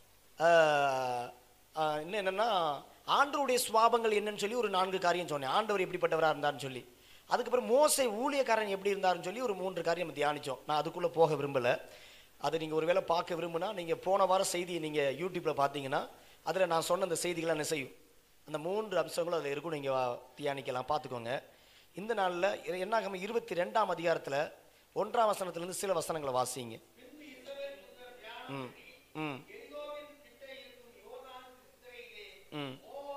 இன்னும் என்னன்னா ஆண்டவருடைய சுவாபங்கள் என்னன்னு சொல்லி ஒரு 4 காரியம் சொன்னேன். ஆண்டவர் எப்படிப்பட்டவராக இருந்தார்னு சொல்லி. அதுக்கப்புறம் மோசே ஊழியக்காரன் எப்படி இருந்தாருன்னு சொல்லி ஒரு 3 காரியம் தியானிச்சோம். நான் அதுக்குள்ளே போக விரும்பலை. அதை நீங்கள் ஒருவேளை பார்க்க விரும்புனா நீங்கள் போன வார செய்தியை நீங்கள் யூடியூப்பில் பார்த்தீங்கன்னா அதில் நான் சொன்ன அந்த செய்திகளை என்ன செய்யும், அந்த 3 அம்சங்களும் அதில் இருக்கும். நீங்கள் தியானிக்கலாம், பார்த்துக்கோங்க. இந்த நாளில் என்னாகம 22ஆம் அதிகாரத்தில் 1ஆம் வசனத்திலிருந்து சில வசனங்களை வாசிங்க. ம் ம் ம்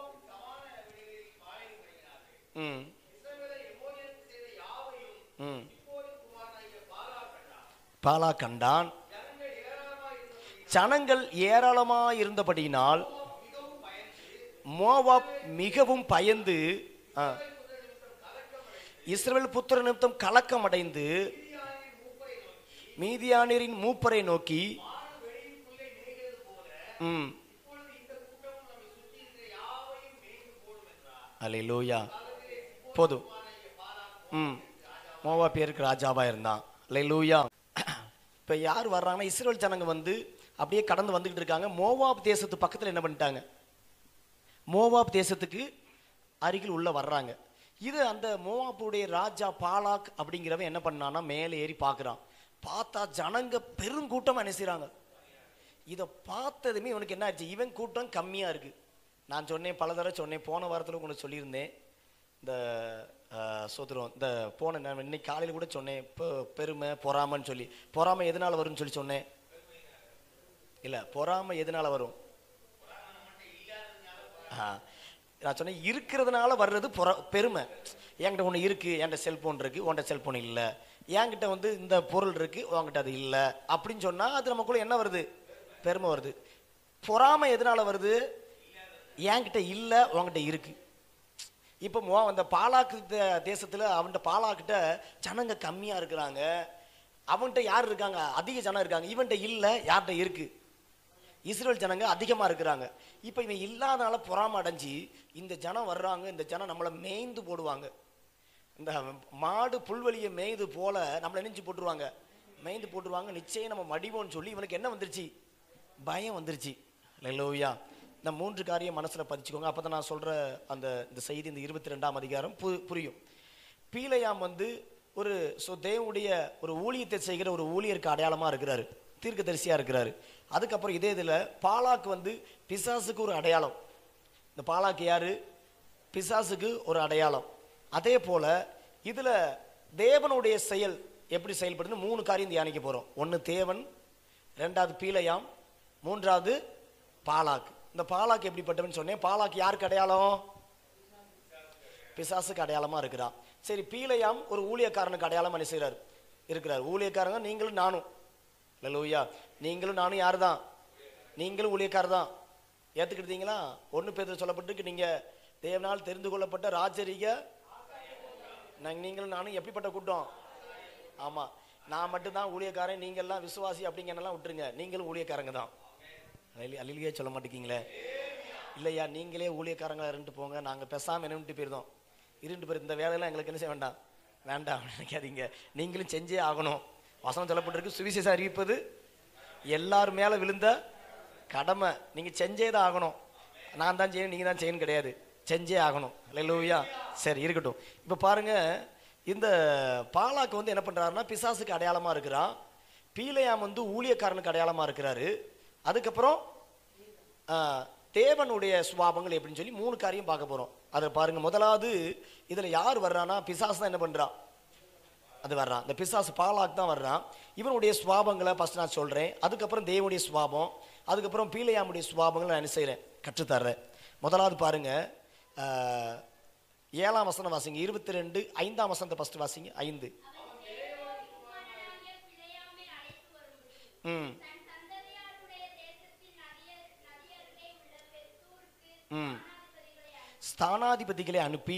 ம் ம் பாலா கண்டான். ஜனங்கள் ஏராளமாக இருந்தபடியினால் மோவாப் மிகவும் பயந்து இஸ்ரவேல் புத்திர நிமித்தம் கலக்கம் அடைந்து மீதியானியரின் மூப்பரை நோக்கி அல்லேலூயா போதும். மோவாபியருக்கு ராஜாவா இருந்தான். அல்லேலூயா. இப்போ யார் வர்றாங்கன்னா இஸ்ரவேல் ஜனங்க வந்து அப்படியே கடந்து வந்துகிட்டு இருக்காங்க. மோவாப் தேசத்து பக்கத்தில் என்ன பண்ணிட்டாங்க, மோவாப் தேசத்துக்கு அருகில் உள்ள வர்றாங்க. இது அந்த மோவாப்புடைய ராஜா பாலாக் அப்படிங்கிறவன் என்ன பண்ணான்னா மேலே ஏறி பார்க்குறான். பார்த்தா ஜனங்க பெருங்கூட்டமாக என்ன செய்கிறாங்க. இதை பார்த்ததுமே இவனுக்கு என்ன ஆச்சு, இவன் கூட்டம் கம்மியாக இருக்குது. நான் சொன்னேன், பல தடவை சொன்னேன், போன வாரத்தில் உங்களுக்கு சொல்லியிருந்தேன். இந்த சோதரம் இந்த போன நான் இன்னைக்கு காலையில் கூட சொன்னேன், இப்போ பெருமை பொறாமைன்னு சொல்லி. பொறாமை எதனால் வரும்னு சொல்லி சொன்னேன் இல்லை, பொறாமை எதனால் வரும், நான் சொன்னேன் இருக்கிறதுனால வர்றது பெருமை. என்கிட்ட ஒன்று இருக்குது, என்கிட்ட செல்ஃபோன் இருக்குது, உன்கிட்ட செல்ஃபோன் இல்லை, என்கிட்ட வந்து இந்த பொருள் இருக்குது, உங்ககிட்ட அது இல்லை அப்படின்னு சொன்னால் அது நமக்குள்ள என்ன வருது, பெருமை வருது. பொறாமை எதனால் வருது, என்கிட்ட இல்லை உங்ககிட்ட இருக்குது. இப்போ அந்த பாலாக்கு தேசத்தில் அவன்கிட்ட பாலாக்கிட்ட ஜனங்க கம்மியாக இருக்கிறாங்க, அவன்கிட்ட யார் இருக்காங்க, அதிக ஜனம் இருக்காங்க. இவன்கிட்ட இல்லை, யார்கிட்ட இருக்கு, இஸ்ரேல் ஜனங்க அதிகமாக இருக்கிறாங்க. இப்போ இவன் இல்லாதனால பொறாம அடைஞ்சி இந்த ஜனம் வர்றாங்க, இந்த ஜனம் நம்மளை மேய்ந்து போடுவாங்க. இந்த மாடு புல்வெளியை மேய்து போல நம்மளை நெஞ்சு போட்டுருவாங்க, மேய்ந்து போட்டுருவாங்க, நிச்சயம் நம்ம மடிவோன்னு சொல்லி இவனுக்கு என்ன வந்துருச்சு, பயம் வந்துருச்சு. அல்லேலூயா. இந்த 3 காரியம் மனசில் பதிச்சுக்கோங்க. அப்போ தான் நான் சொல்கிற இந்த செய்தி இந்த 22ஆம் அதிகாரம் புரியும். பீலையாம் வந்து ஒரு தேவனுடைய ஒரு ஊழியத்தை செய்கிற ஒரு ஊழியருக்கு அடையாளமாக இருக்கிறாரு, தீர்க்கதரிசியாக இருக்கிறாரு. அதுக்கப்புறம் இதே இதில் பாலாக்கு வந்து பிசாசுக்கு ஒரு அடையாளம். இந்த பாலாக்கு யாரு, பிசாசுக்கு ஒரு அடையாளம். அதே போல் இதில் தேவனுடைய செயல் எப்படி செயல்படுதுன்னு 3 காரியம் தியானிக்க போகிறோம். 1 தேவன், 2வது பீலையாம், 3வது பாலாக்கு. இந்த பாலாக்கு எப்படிப்பட்டவன்னு சொன்னேன். பாலாக்கு யாருக்கு அடையாளம், பிசாசுக்கு அடையாளமாக இருக்கிறான். சரி, பீலையாம் ஒரு ஊழியக்காரனுக்கு அடையாளம் என்ன செய்கிறார், இருக்கிறார். ஊழியக்காரங்க நீங்களும் நானும். அல்லேலூயா. நீங்களும் நானும் யார் தான், நீங்களும் ஊழியக்காரர் தான். ஏற்றுக்கிட்டீங்களா? 1 பேதுரு சொல்லப்பட்டிருக்கு, நீங்கள் தேவனால் தெரிந்து கொள்ளப்பட்ட ராஜரீக. நீங்களும் நானும் எப்படிப்பட்ட கூட்டம், ஆமாம், நான் மட்டும்தான் ஊழியக்காரன், நீங்கள்லாம் விசுவாசி அப்படிங்கலாம் விட்டுருங்க, நீங்களும் ஊழியக்காரங்க தான். அல்லேலூயா சொல்ல மாட்டேங்கிங்களே? இல்லையா, நீங்களே ஊழியக்காரங்களா இருந்துட்டு போங்க, நாங்கள் பேசாமல் என்னன்ட்டு போயிருந்தோம். போய் இந்த வேலையெல்லாம் எங்களுக்கு என்ன செய்ய வேண்டாம், வேண்டாம் நினைக்காதீங்க, நீங்களும் செஞ்சே ஆகணும். வசனம் சொல்லப்பட்டிருக்கு, சுவிசேஷம் அறிவிப்பது எல்லாரும் மேலே விழுந்த கடமை, நீங்கள் செஞ்சே தான் ஆகணும். நான் தான் செய்யணும், நீங்கள் தான் செய்யணும் கிடையாது, செஞ்சே ஆகணும். அல்லேலூயா. சரி இருக்கட்டும். இப்போ பாருங்க, இந்த பாலாக்கு வந்து என்ன பண்ணுறாருன்னா பிசாசுக்கு அடையாளமாக இருக்கிறான், பீலையாம் வந்து ஊழியக்காரனுக்கு அடையாளமாக இருக்கிறாரு. அதுக்கப்புறம் தேவனுடைய சுபாவங்கள் எப்படின்னு சொல்லி 3 காரியம் பார்க்க போகிறோம். அதை பாருங்க. முதலாவது இதில் யார் வர்றான்னா பிசாசு தான் என்ன பண்ணுறான், அது வர்றான். இந்த பிசாசு பாலாக்கு தான் வர்றான். இவனுடைய சுபாவங்களை ஃபஸ்ட் நான் சொல்கிறேன், அதுக்கப்புறம் தேவனுடைய சுபாவம், அதுக்கப்புறம் பீலையாமுடைய சுபாவங்களை நான் என்ன செய்கிறேன், கற்றுத்தர்றேன். முதலாவது பாருங்க, 7ஆம் வசனம் வாசிங்க, 22 5ஆம் வசனத்தை ஃபஸ்ட்டு வாசிங்க. 5. ஸ்தானாதிபதிகளை அனுப்பி,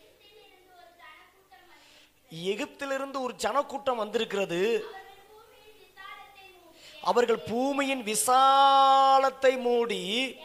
எகிப்திலிருந்து ஒரு ஜனக்கூட்டம் வந்திருக்கிறது, அவர்கள் பூமியின் விசாலத்தை மூடி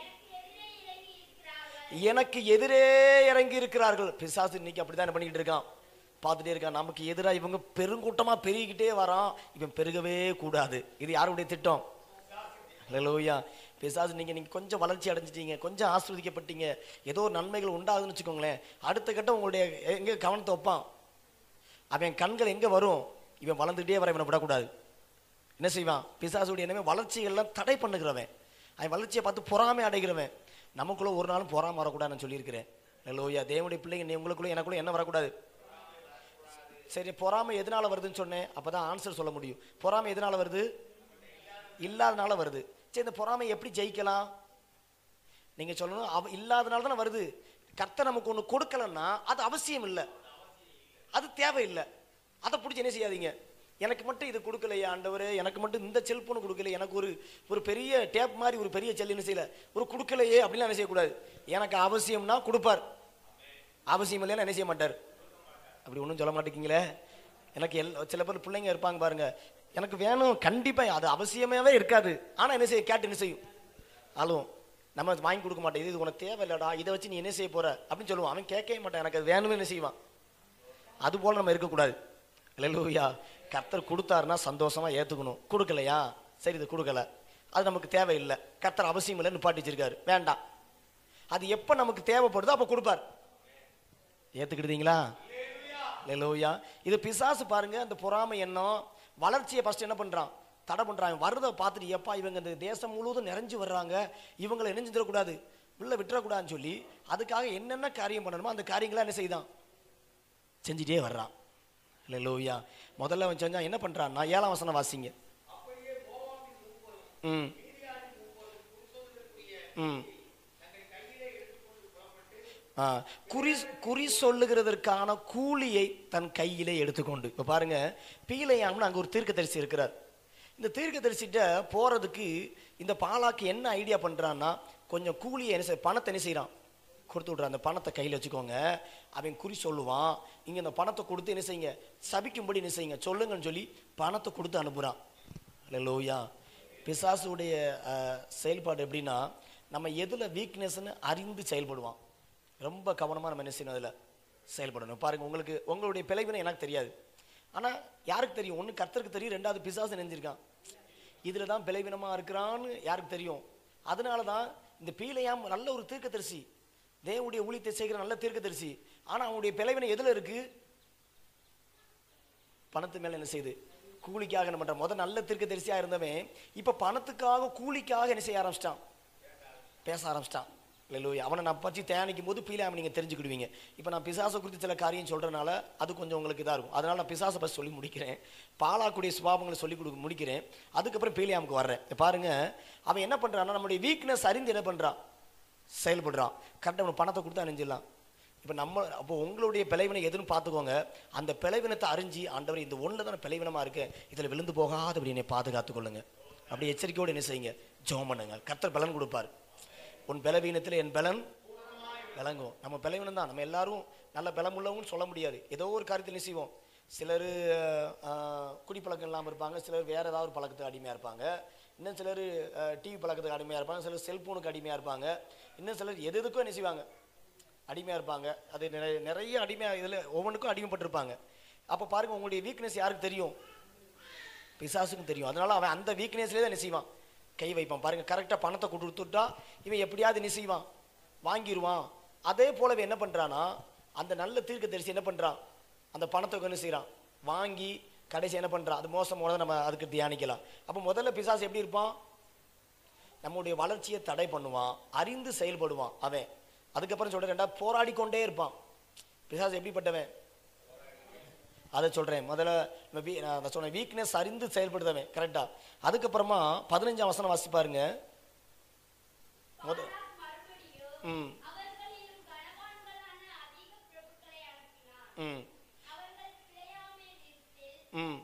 எனக்கு எதிரே இறங்கி இருக்கிறார்கள். பிசாசு இன்னைக்கு அப்படித்தான் பண்ணிக்கிட்டு இருக்கான், பார்த்துட்டே இருக்கான். நமக்கு எதிராக இவங்க பெருங்கூட்டமா பெருகிக்கிட்டே வரான், இவன் பெருகவே கூடாது. இது யாருடைய திட்டம்? அல்லேலூயா. பிசாசு நீங்க கொஞ்சம் வளர்ச்சி அடைஞ்சிட்டீங்க, கொஞ்சம் ஆசீர்வதிக்கப்பட்டீங்க, ஏதோ ஒரு நன்மைகள் உண்டாகுதுன்னு வச்சுக்கோங்களேன், அடுத்த கட்டம் உங்களுடைய எங்க கவனத்தை வைப்பான், அவன் கண்கள் எங்க வரும், இவன் வளர்ந்துகிட்டே வர, இவனை விடக்கூடாது. என்ன செய்வான் பிசாசுடைய எண்ணமே வளர்ச்சிகள்லாம் தடை பண்ணுகிறவன், அவன் வளர்ச்சியை பார்த்து பொறாமை அடைகிறவன். நமக்குள்ள ஒரு நாளும் பொறாமை வரக்கூடாது நான் சொல்லியிருக்கிறேன். அல்லேலூயா. தேவனுடைய பிள்ளைங்க உங்களுக்குள்ள எனக்குள்ள என்ன வரக்கூடாது. சரி, பொறாமை எதனால வருதுன்னு சொன்னேன், அப்பதான் ஆன்சர் சொல்ல முடியும். பொறாமை எதனால வருது? இல்லாதனால வருது. சரி, இந்த பொறாமை எப்படி ஜெயிக்கலாம் நீங்க சொல்லணும். இல்லாதனால தானே வருது. கர்த்தர் நமக்கு ஒன்று கொடுக்கலன்னா அது அவசியம் இல்லை, அது தேவையில்லை. அதை பிடிச்சி என்ன செய்யாதீங்க, எனக்கு மட்டும் இது கொடுக்கலையே ஆண்டவரே, எனக்கு மட்டும் இந்த செல்போன் கொடுக்கலையே, எனக்கு ஒரு பெரிய டேப் மாதிரி ஒரு பெரிய செல் என்ன செய்யல, ஒரு கொடுக்கலையே அப்படிலாம் என்ன செய்யக்கூடாது. எனக்கு அவசியம்னா கொடுப்பார், அவசியம் இல்லைன்னா என்ன செய்ய மாட்டார். அப்படி ஒன்றும் சொல்ல மாட்டேங்கிங்களே. எனக்கு சில பேர் பிள்ளைங்க இருப்பாங்க பாருங்க, எனக்கு வேணும் கண்டிப்பாக, அது அவசியமாகவே இருக்காது, ஆனால் என்ன செய்ய கேட்டு என்ன செய்யும், அழுவும். நம்ம வாங்கி கொடுக்க மாட்டேன், இது உனக்கு தேவையில்லடா, இதை வச்சு நீ என்ன செய்ய போற அப்படின்னு சொல்லுவான். அவன் கேட்கவே மாட்டான், எனக்கு அது வேணும்னு என்ன செய்வான். அது போல நம்ம இருக்கக்கூடாது. அல்லேலூயா. கர்த்தர் கொடுத்தாருன்னா சந்தோஷமா ஏற்றுக்கணும், கொடுக்கலையா சரி இது கொடுக்கல, அது நமக்கு தேவையில்லை, கர்த்தர் அவசியம் இல்லை நிப்பாட்டி வச்சிருக்காரு, வேண்டாம். அது எப்போ நமக்கு தேவைப்படுதோ அப்போ கொடுப்பார். ஏற்றுக்கிட்டீங்களா? அல்லேலூயா. இது பிசாசு பாருங்க, அந்த பொறாமை எண்ணம் வளர்ச்சியை ஃபர்ஸ்ட் என்ன பண்றான், தடை பண்றான். வர்றதை பார்த்துட்டு எப்பா இவங்க இந்த தேசம் முழுவதும் நிறைஞ்சு வர்றாங்க, இவங்களை என்ன செஞ்சிடக்கூடாது, உள்ள விட்டுறக்கூடாதுன்னு சொல்லி அதுக்காக என்னென்ன காரியம் பண்ணணுமோ அந்த காரியங்களை என்ன செய்தான், செஞ்சுட்டே வர்றான். அல்லேலூயா. முதல்ல அவன் செஞ்சான், என்ன பண்றான், நான் 7ஆம் வசனம் வாசிங்க. குறி சொல்லுகிறதற்கான கூலியை தன் கையிலே எடுத்துக்கொண்டு. இப்ப பாருங்க, பீலையாம்னு அங்க ஒரு தீர்க்கதரிசி இருக்கிறார். இந்த தீர்க்கதரிசிட்ட போறதுக்கு இந்த பாலாக்கு என்ன ஐடியா பண்றான்னா, கொஞ்சம் கூலியை என்ன செய்ய, பணத்தை என்ன செய்யறான், கொடுத்து விட்றான். அந்த பணத்தை கையில் வச்சுக்கோங்க, அவன் குறி சொல்லுவான், இங்கே இந்த பணத்தை கொடுத்து என்ன செய்யுங்க, சபிக்கும்படி என்ன செய்யுங்க சொல்லுங்கன்னு சொல்லி பணத்தை கொடுத்து அனுப்புகிறான். அல்லேலூயா. பிசாசுடைய செயல்பாடு எப்படின்னா, நம்ம எதில் வீக்னஸ்ன்னு அறிந்து செயல்படுவான். ரொம்ப கவனமாக நம்ம என்ன செய்யணும், அதில் செயல்படணும். பாருங்கள், உங்களுடைய பிழைவினை எனக்கு தெரியாது, ஆனால் யாருக்கு தெரியும், ஒன்று கர்த்தருக்கு தெரியும், ரெண்டாவது பிசாசு நினைஞ்சிருக்கான், இதில் தான் பிழைவினமாக இருக்கிறான்னு யாருக்கு தெரியும். அதனால தான் இந்த பீலையாம் நல்ல ஒரு தீர்க்கதரிசி, தேவனுடைய ஊழியத்தை செய்கிற நல்ல தீர்க்கதரிசி, ஆனால் அவனுடைய பிழைவினை எதில் இருக்கு, பணத்து மேலே என்ன செய்யுது, கூலிக்காக என்ன பண்ணுறான். முதல் நல்ல தீர்க்கதரிசியாக இருந்தவன் இப்போ பணத்துக்காக கூலிக்காக என்ன செய்ய ஆரம்பிச்சிட்டான், பேச ஆரம்பிச்சிட்டான். அல்லேலூயா. அவனை நான் பற்றி தியானிக்கும் போது பீலையாம் நீங்கள் தெரிஞ்சுக்கிடுவீங்க. இப்போ நான் பிசாசை குறித்து சில காரியம் சொல்கிறனால அது கொஞ்சம் உங்களுக்கு இதாக இருக்கும், அதனால் நான் பிசாசை பற்றி சொல்லி முடிக்கிறேன், பாலாக்குடைய சுபாவங்களை சொல்லி முடிக்கிறேன், அதுக்கப்புறம் பீலையாமுக்கு வர்றேன். பாருங்க, அவன் என்ன பண்ணுறான்னா நம்முடைய வீக்னஸ் அறிந்து என்ன பண்ணுறான், செயல்படுறான். கரெக்டாக அவனுக்கு பணத்தை கொடுத்து அணிஞ்சிடலாம். இப்போ அப்போ உங்களுடைய பிழைவினை எதுன்னு பார்த்துக்கோங்க. அந்த பிழைவினத்தை அறிஞ்சு, ஆண்டவர் இந்த ஒன்றில் தான் பிழைவினமாக இருக்கு, இதில் விழுந்து போகாத அப்படி என்னை பாதுகாத்துக்கொள்ளுங்க, அப்படி எச்சரிக்கையோடு என்ன செய்யுங்க, ஜெபம் பண்ணுங்க, கர்த்தர் பலன் கொடுப்பார். உன் பலவீனத்தில் என் பலன் விளங்கும். நம்ம பலவீனம் தான், நம்ம எல்லாரும் நல்ல பலம் உள்ளவங்கன்னு சொல்ல முடியாது. ஏதோ ஒரு காரியத்தில் என்ன செய்வோம், சிலர் குடிப்பழக்கம் இல்லாமல் இருப்பாங்க, சிலர் வேறு ஏதாவது ஒரு பழக்கத்துக்கு அடிமையாக இருப்பாங்க, இன்னும் சிலர் டிவி பழக்கத்துக்கு அடிமையாக இருப்பாங்க, சிலர் செல்ஃபோனுக்கு அடிமையாக இருப்பாங்க, இன்னும் சிலர் எதுக்கும் என்ன செய்வாங்க அடிமையாக இருப்பாங்க. அது நிறைய அடிமையாக இதில் ஒவ்வொன்றுக்கும் அடிமைப்பட்டிருப்பாங்க. அப்போ பாருங்கள், உங்களுடைய வீக்னஸ் யாருக்கு தெரியும்? பிசாசுக்கும் தெரியும். அதனால அவன் அந்த வீக்னஸ்லேயே தான் என்ன செய்வான், கை வைப்பான். பாருங்கள், கரெக்டாக பணத்தை கொடுத்துட்டா இவன் எப்படியாவது என்ன செய்வான், வாங்கிடுவான். அதே போலவே என்ன பண்ணுறான்னா, அந்த நல்ல தீர்க்கதரிசி என்ன பண்ணுறான், அந்த பணத்தை என்ன செய்கிறான், வாங்கி கடைசி என்ன பண்ணுறான், அது மோசமானதை நம்ம அதுக்கு தியானிக்கலாம். அப்போ முதல்ல பிசாசு எப்படி இருப்பான், நம்முடைய வளர்ச்சியை தடை பண்ணுவான், அறிந்து செயல்படுவான் அவன். அதுக்கப்புறம் சொல்கிறேன், ரெண்டாவது போராடி கொண்டே இருப்பான். பிசாசு எப்படிப்பட்டவன் அதை சொல்கிறேன். முதல்ல நான் சொன்ன வீக்னஸ் அறிந்து செயல்படுத்தவன் கரெக்டாக. அதுக்கப்புறமா 15ஆம் வசனம் வாசி பாருங்க. ம் ம் ம்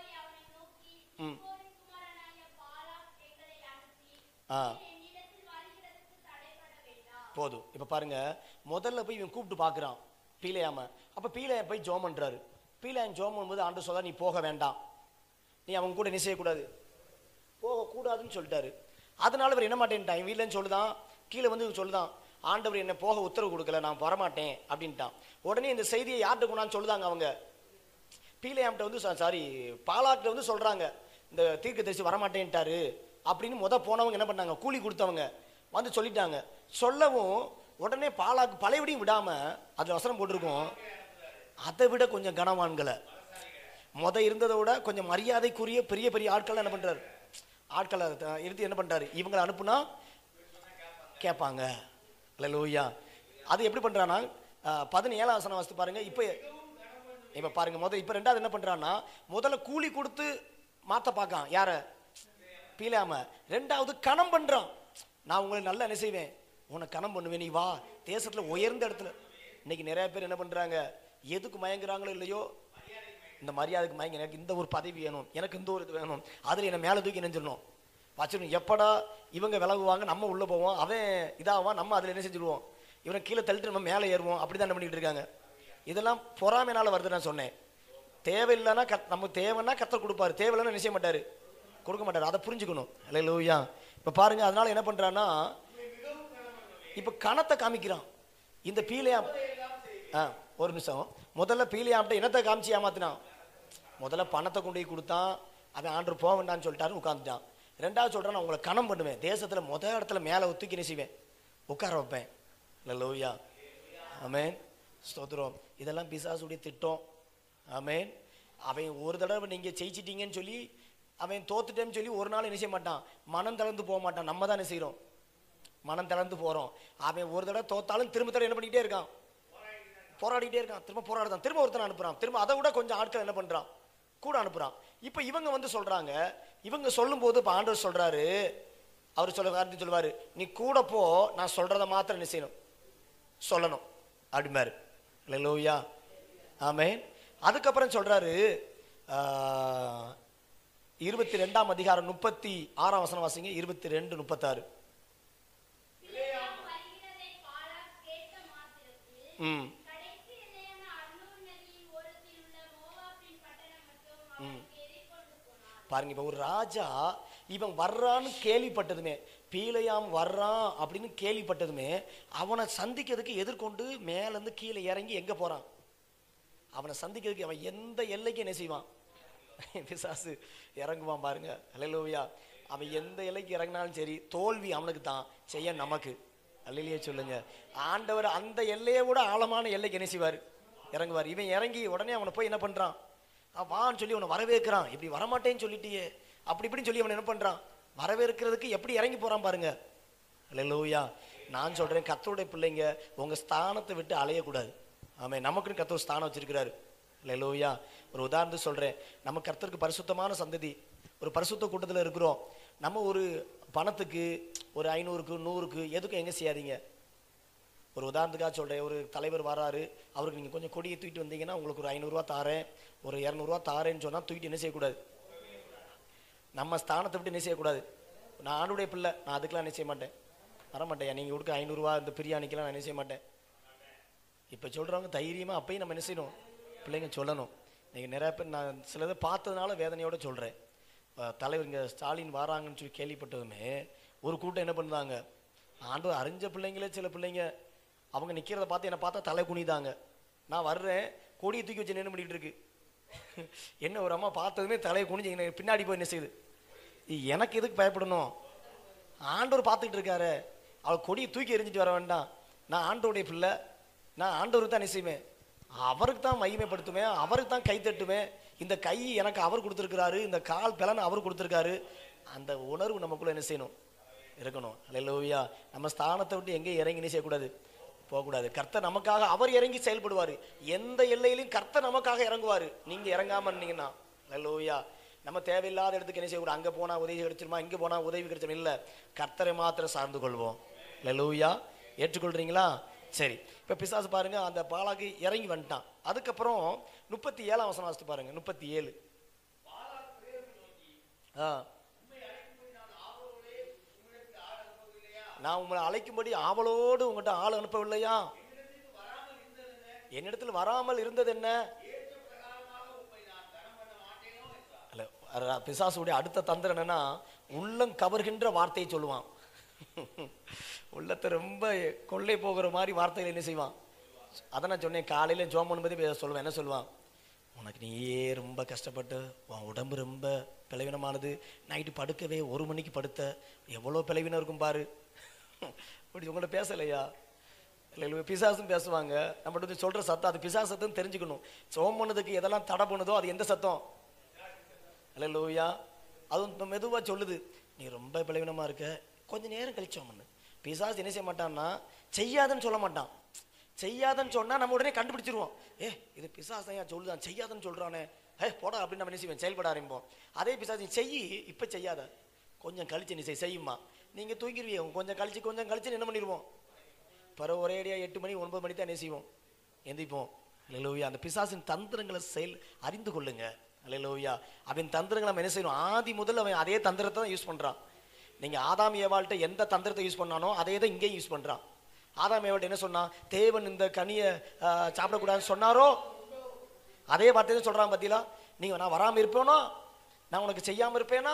போதும். இப்போ பாருங்க, முதல்ல போய் இவன் கூப்பிட்டு பார்க்குறான் பீலையாம. அப்போ பீலையா போய் ஜோம் பண்ணுறாரு. பீலையான் ஜோம் பண்ணும்போது ஆண்டு சொல்ல, நீ போக வேண்டாம், நீ அவங்க கூட என்ன செய்யக்கூடாது, போகக்கூடாதுன்னு சொல்லிட்டாரு. அதனால இவர் என்ன மாட்டேன்ட்டான், என் வீட்டிலன்னு சொல்லுதான், கீழே வந்து சொல்லுதான், ஆண்டவர் என்னை போக உத்தரவு கொடுக்கல, நான் வரமாட்டேன் அப்படின்ட்டான். உடனே இந்த செய்தியை யார்கிட்ட கொண்டான்னு சொல்லுதாங்க அவங்க, பீலையாம்கிட்ட வந்து சாரி பாலாக்கிட்ட வந்து சொல்கிறாங்க, இந்த தீர்க்கதரிசி வரமாட்டேன்ட்டாரு அப்படின்னு போனவங்க என்ன பண்ணாங்க, கூலி கொடுத்தவங்க வந்து சொல்லிட்டாங்க. சொல்லவும் உடனே பாலாக்கு பழையபடியும் விடாமல் அதில் வசனம் போட்டிருக்கோம், அதை விட கொஞ்சம் கனவான்களை இருந்ததை விட கொஞ்சம் மரியாதைக்குரிய பெரிய பெரிய ஆட்கள் என்ன பண்ணுறாரு, ஆட்களை இருந்து என்ன பண்ணுறாரு, இவங்களை அனுப்புனா கேட்பாங்க. அல்லேலூயா. அது எப்படி பண்ணுறான்னா 17ஆம் வசனம் வாசித்து பாருங்க. இப்போ பாருங்க, இப்போ ரெண்டாவது என்ன பண்ணுறான்னா, முதல்ல கூலி கொடுத்து மாற்ற பார்க்கான் யார, பீலாம. ரெண்டாவது கணம் பண்ணுறான், நான் உங்களை நல்லா என்ன செய்வேன், உன்னை கணம் பண்ணுவேன், நீ வா தேசத்தில் உயர்ந்த இடத்துல. இன்னைக்கு நிறைய பேர் என்ன பண்ணுறாங்க, எதுக்கு மயங்குறாங்களோ இல்லையோ, இந்த மரியாதைக்கு மயங்க, எனக்கு இந்த ஒரு பதவி வேணும், எனக்கு இந்த ஒரு இது வேணும், அதில் என்னை மேலே தூக்கி நினைஞ்சிடணும் வச்சிடணும். எப்படா இவங்க விலகுவாங்க, நம்ம உள்ளே போவோம், அவன் இதாவான், நம்ம அதில் என்ன செஞ்சுடுவோம், இவனை கீழே தள்ளிட்டு நம்ம மேலே ஏறுவோம். அப்படி தான் என்ன பண்ணிக்கிட்டு இருக்காங்க. இதெல்லாம் பொறாமைனால வருது. நான் சொன்னேன், தேவையில்லைன்னா நம்ம தேவைன்னா கர்த்தர் கொடுப்பாரு, தேவையில்லைன்னா நிச்சய மாட்டார், கொடுக்க மாட்டார். அதை புரிஞ்சுக்கணும். அல்லேலூயா. இப்போ பாருங்க, அதனால என்ன பண்ணுறான்னா, இப்போ கணத்தை காமிக்கிறான் இந்த பீலையாம். ஒரு நிமிஷம், முதல்ல பீலையாம்கிட்ட என்னத்தை காமிச்சு ஏமாத்தினான், முதல்ல பணத்தை கொண்டு போய் கொடுத்தான், அவன் ஆண்டர் போக வேண்டான்னு சொல்லிட்டாருன்னு உட்காந்துட்டான். ரெண்டாவது சொல்கிறேன், நான் உங்களை கணம் பண்ணுவேன், தேசத்தில் முதல் இடத்துல மேலே ஒத்துக்கி என்ன செய்வேன், உட்கார வைப்பேன். அல்லேலூயா. ஆமென், ஸ்தோத்திரம். இதெல்லாம் பிசாசுடைய திட்டம். ஆமென். அவன் ஒரு தடவை நீங்கள் ஜெயிச்சிட்டீங்கன்னு சொல்லி, அவன் தோத்துட்டேன்னு சொல்லி ஒரு நாள் என்ன செய்ய மாட்டான், மனம் தளர்ந்து போக மாட்டான். நம்ம தான் என்ன செய்கிறோம், மனம் தளர்ந்து போகிறோம். அவன் ஒரு தடவை தோத்தாலும் திரும்ப தடவை என்ன பண்ணிக்கிட்டே இருக்கான், போராடிக்கிட்டே இருக்கான், திரும்ப போராடுதான், திரும்ப ஒருத்தனை அனுப்புகிறான், திரும்ப அதை விட கொஞ்சம் ஆட்கள் என்ன பண்ணுறான், கூட அனுப்புகிறான். இப்போ இவங்க வந்து சொல்கிறாங்க, இவங்க சொல்லும்போது இப்போ ஆண்டவர் சொல்கிறாரு, அவர் சொல்லுவார், நீ கூட போ, நான் சொல்கிறத மாத்திரம் என்ன செய்யணும், சொல்லணும் அப்படிமாரு. அல்லேலூயா. ஆமென். அதுக்கப்புறம் சொல்கிறாரு 22ஆம் அதிகாரம் 36ஆம் வசனம் வாசிங்க. 22:36. பாருங்க, இப்போ ஒரு ராஜா இவன் வர்றான்னு கேள்விப்பட்டதுமே, பீலையாம் வர்றான் அப்படின்னு கேள்விப்பட்டதுமே, அவனை சந்திக்கிறதுக்கு எதிர்கொண்டு மேலேருந்து கீழே இறங்கி எங்கே போகிறான், அவனை சந்திக்கிறதுக்கு அவன் எந்த எல்லைக்கு என்ன செய்வான், பிசாசு இறங்குவான். பாருங்க. அல்லேலூயா. அவன் எந்த எல்லைக்கு இறங்கினாலும் சரி, தோல்வி அவனுக்கு தான், செய்ய நமக்கு. அல்லேலூயா சொல்லுங்க. ஆண்டவர் அந்த எல்லையை விட ஆழமான எல்லைக்கு என்ன செய்வார், இறங்குவார். இவன் இறங்கி உடனே அவனை போய் என்ன பண்ணுறான், வான்னு சொல்லி அவனை வரவேற்கிறான். இப்படி வரமாட்டேன்னு சொல்லிட்டியே அப்படி இப்படின்னு சொல்லி அவன் என்ன பண்ணுறான், வரவேற்கிறதுக்கு எப்படி இறங்கி போகிறான் பாருங்க. அல்லேலூயா. நான் சொல்கிறேன், கர்த்தருடைய பிள்ளைங்க உங்கள் ஸ்தானத்தை விட்டு அலையக்கூடாது. ஆமென். நமக்குன்னு கர்த்தர் ஸ்தானம் வச்சிருக்கிறாரு. அல்லேலூயா. ஒரு உதாரணத்துக்கு சொல்கிறேன், நம்ம கர்த்தருக்கு பரிசுத்தமான சந்ததி, ஒரு பரிசுத்த கூட்டத்தில் இருக்கிறோம். நம்ம ஒரு பணத்துக்கு ஒரு 500க்கு 100க்கு எதுக்கும் எங்கே செய்யாதீங்க. ஒரு உதாரணத்துக்காக சொல்கிறேன், ஒரு தலைவர் வராரு, அவருக்கு நீங்கள் கொஞ்சம் கொடியை தூக்கிட்டு வந்தீங்கன்னா உங்களுக்கு ஒரு 500 ரூபா தாரேன், ஒரு 200 ரூபா தாரேன்னு சொன்னால் தூக்கிட்டு என்ன செய்யக்கூடாது, நம்ம ஸ்தானத்தை விட்டு என்ன செய்யக்கூடாது. நான் ஆண்டுடைய பிள்ளை, நான் அதுக்கெலாம் என்ன செய்ய மாட்டேன், வரமாட்டேன். நீங்கள் கொடுக்க 500 ரூபா இந்த பிரியாணிக்கெல்லாம் நான் என்ன செய்ய மாட்டேன். இப்போ சொல்கிறவங்க தைரியமாக அப்பயும் நம்ம என்ன செய்யணும், பிள்ளைங்க சொல்லணும். நீங்கள் நிறைய பேர் நான் சிலதை பார்த்ததுனால வேதனையோட சொல்கிறேன். தலைவர் இங்கே ஸ்டாலின் வராங்கன்னு சொல்லி கேள்விப்பட்டதுமே ஒரு கூட்டம் என்ன பண்ணுறாங்க, ஆண்டவர் அறிஞ்ச பிள்ளைங்களே சில பிள்ளைங்க அவங்க நிற்கிறத பார்த்து என்னை பார்த்தா தலை குனிதாங்க. நான் வர்றேன், கொடியை தூக்கி வச்சு என்ன பண்ணிகிட்டு இருக்கு, என்ன ஒரு அம்மா பார்த்ததுமே தலையை குனிஞ்சு என்ன பின்னாடி போய் என்ன செய்யுது. எனக்கு எதுக்கு பயப்படணும், ஆண்டவர் பார்த்துக்கிட்டு இருக்காரு, அவள் கொடியை தூக்கி எறிஞ்சிட்டு வர வேண்டாம். நான் ஆண்டவருடைய பிள்ளை, நான் ஆண்டவருக்கு தான் நிச்சயமே, அவருக்கு தான் மகிமைப்படுத்துவேன், அவருக்கு தான் கை தட்டுவேன். இந்த கை எனக்கு அவர் கொடுத்துருக்கிறாரு, இந்த கால் பலன் அவர் கொடுத்துருக்காரு. அந்த உணர்வு நமக்குள்ள என்ன செய்யணும், இருக்கணும். அல்லேலூயா. நம்ம ஸ்தானத்தை விட்டு எங்கேயும் இறங்கி என்ன செய்யக்கூடாது, போகக்கூடாது. கர்த்தர் நமக்காக அவர் இறங்கி செயல்படுவார். எந்த எல்லையிலையும் கர்த்தர் நமக்காக இறங்குவார். நீங்கள் இறங்காம இருந்தீங்கன்னா அல்லேலூயா. நம்ம தேவையில்லாத இடத்துக்கு என்ன செய்யக்கூடாது, அங்கே போனால் உதவி கிடைச்சிருமா, இங்கே போனால் உதவி கிடைச்சிடும், இல்லை, கர்த்தரை மாத்திரம் சார்ந்து கொள்வோம். அல்லேலூயா. ஏற்றுக்கொள்றீங்களா? சரி. இப்போ பிசாசு பாருங்க, அந்த பாலாக்கு இறங்கி வந்துட்டான். அதுக்கப்புறம் 37 வசனம் வாசித்து பாருங்க. 37. நான் உங்களை அழைக்கும்படி ஆவலோடு உங்கள்கிட்ட ஆள் அனுப்பவில்லையா? என்னிடத்தில் வராமல் இருந்தது என்ன? பிசாசுடைய அடுத்த தந்திரம் என்னன்னா, உள்ளம் கவர்கின்ற வார்த்தையை சொல்லுவான். உள்ளத்தை ரொம்ப கொள்ளை போகிற மாதிரி வார்த்தைகள் என்ன செய்வான். அதை நான் சொன்னேன், காலையில் ஜோம் பண்ணும்போதே சொல்லுவேன். என்ன சொல்லுவான், உனக்கு நீயே ரொம்ப கஷ்டப்பட்டு உன் உடம்பு ரொம்ப பிளவினமானது, நைட்டு படுக்கவே 1 மணிக்கு படுத்த, எவ்வளோ பிளவினம் இருக்கும் பாரு. அப்படி உங்கள்கிட்ட பேசலையா? இல்லை, பிசாசும் பேசுவாங்க. நம்மகிட்ட சொல்கிற சத்தம் அது பிசாசு சத்தம் தெரிஞ்சுக்கணும். சோம் பண்ணதுக்கு எதெல்லாம் தடை பண்ணுதோ அது எந்த சத்தம்? அல்லேலூயா. அதுவும் மெதுவாக சொல்லுது, நீ ரொம்ப பிளவினமாக இருக்க, கொஞ்சம் நேரம் கழிச்சோம் பண்ணு. பிசாசு என்ன செய்ய மாட்டான்னா, செய்யாதுன்னு சொல்ல மாட்டான். செய்யாதுன்னு சொன்னால் நம்ம உடனே கண்டுபிடிச்சிருவோம். இது பிசாசு ஏன் சொல்லுதான், செய்யாதுன்னு சொல்கிறானே, போடா அப்படின்னு நம்ம என்ன செய்வோம், செயல்பட ஆரம்பிப்போம். அதே பிசாசு செய்யி, இப்போ செய்யாத, கொஞ்சம் கழிச்சு நீ செய்யுமா, நீங்கள் தூங்கிடுவீங்க. கொஞ்சம் கழிச்சு என்ன பண்ணிடுவோம், பிறகு ஒரேடியாக 8 மணி 9 மணி தான் என்ன செய்வோம், எந்திப்போம். அல்லேலூயா. அந்த பிசாசின் தந்திரங்களை அறிந்து கொள்ளுங்க. அல்லேலூயா. அவன் தந்திரங்களை நம்ம என்ன செய்யணும், ஆதி முதல் அவன் அதே தந்திரத்தை தான் யூஸ் பண்ணுறான். நீங்கள் ஆதாம் ஏவாள்கிட்ட எந்த தந்திரத்தை யூஸ் பண்ணானோ அதே தான் இங்கேயும் யூஸ் பண்ணுறான். ஆதாம் ஏவாள்கிட்ட என்ன சொன்னான், தேவன் இந்த கனியை சாப்பிடக்கூடாதுன்னு சொன்னாரோ அதே வார்த்தை தான் சொல்கிறான். பார்த்தீங்களா, நீங்கள் நான் வராமல் இருப்பேனோ, நான் உனக்கு செய்யாமல் இருப்பேனா,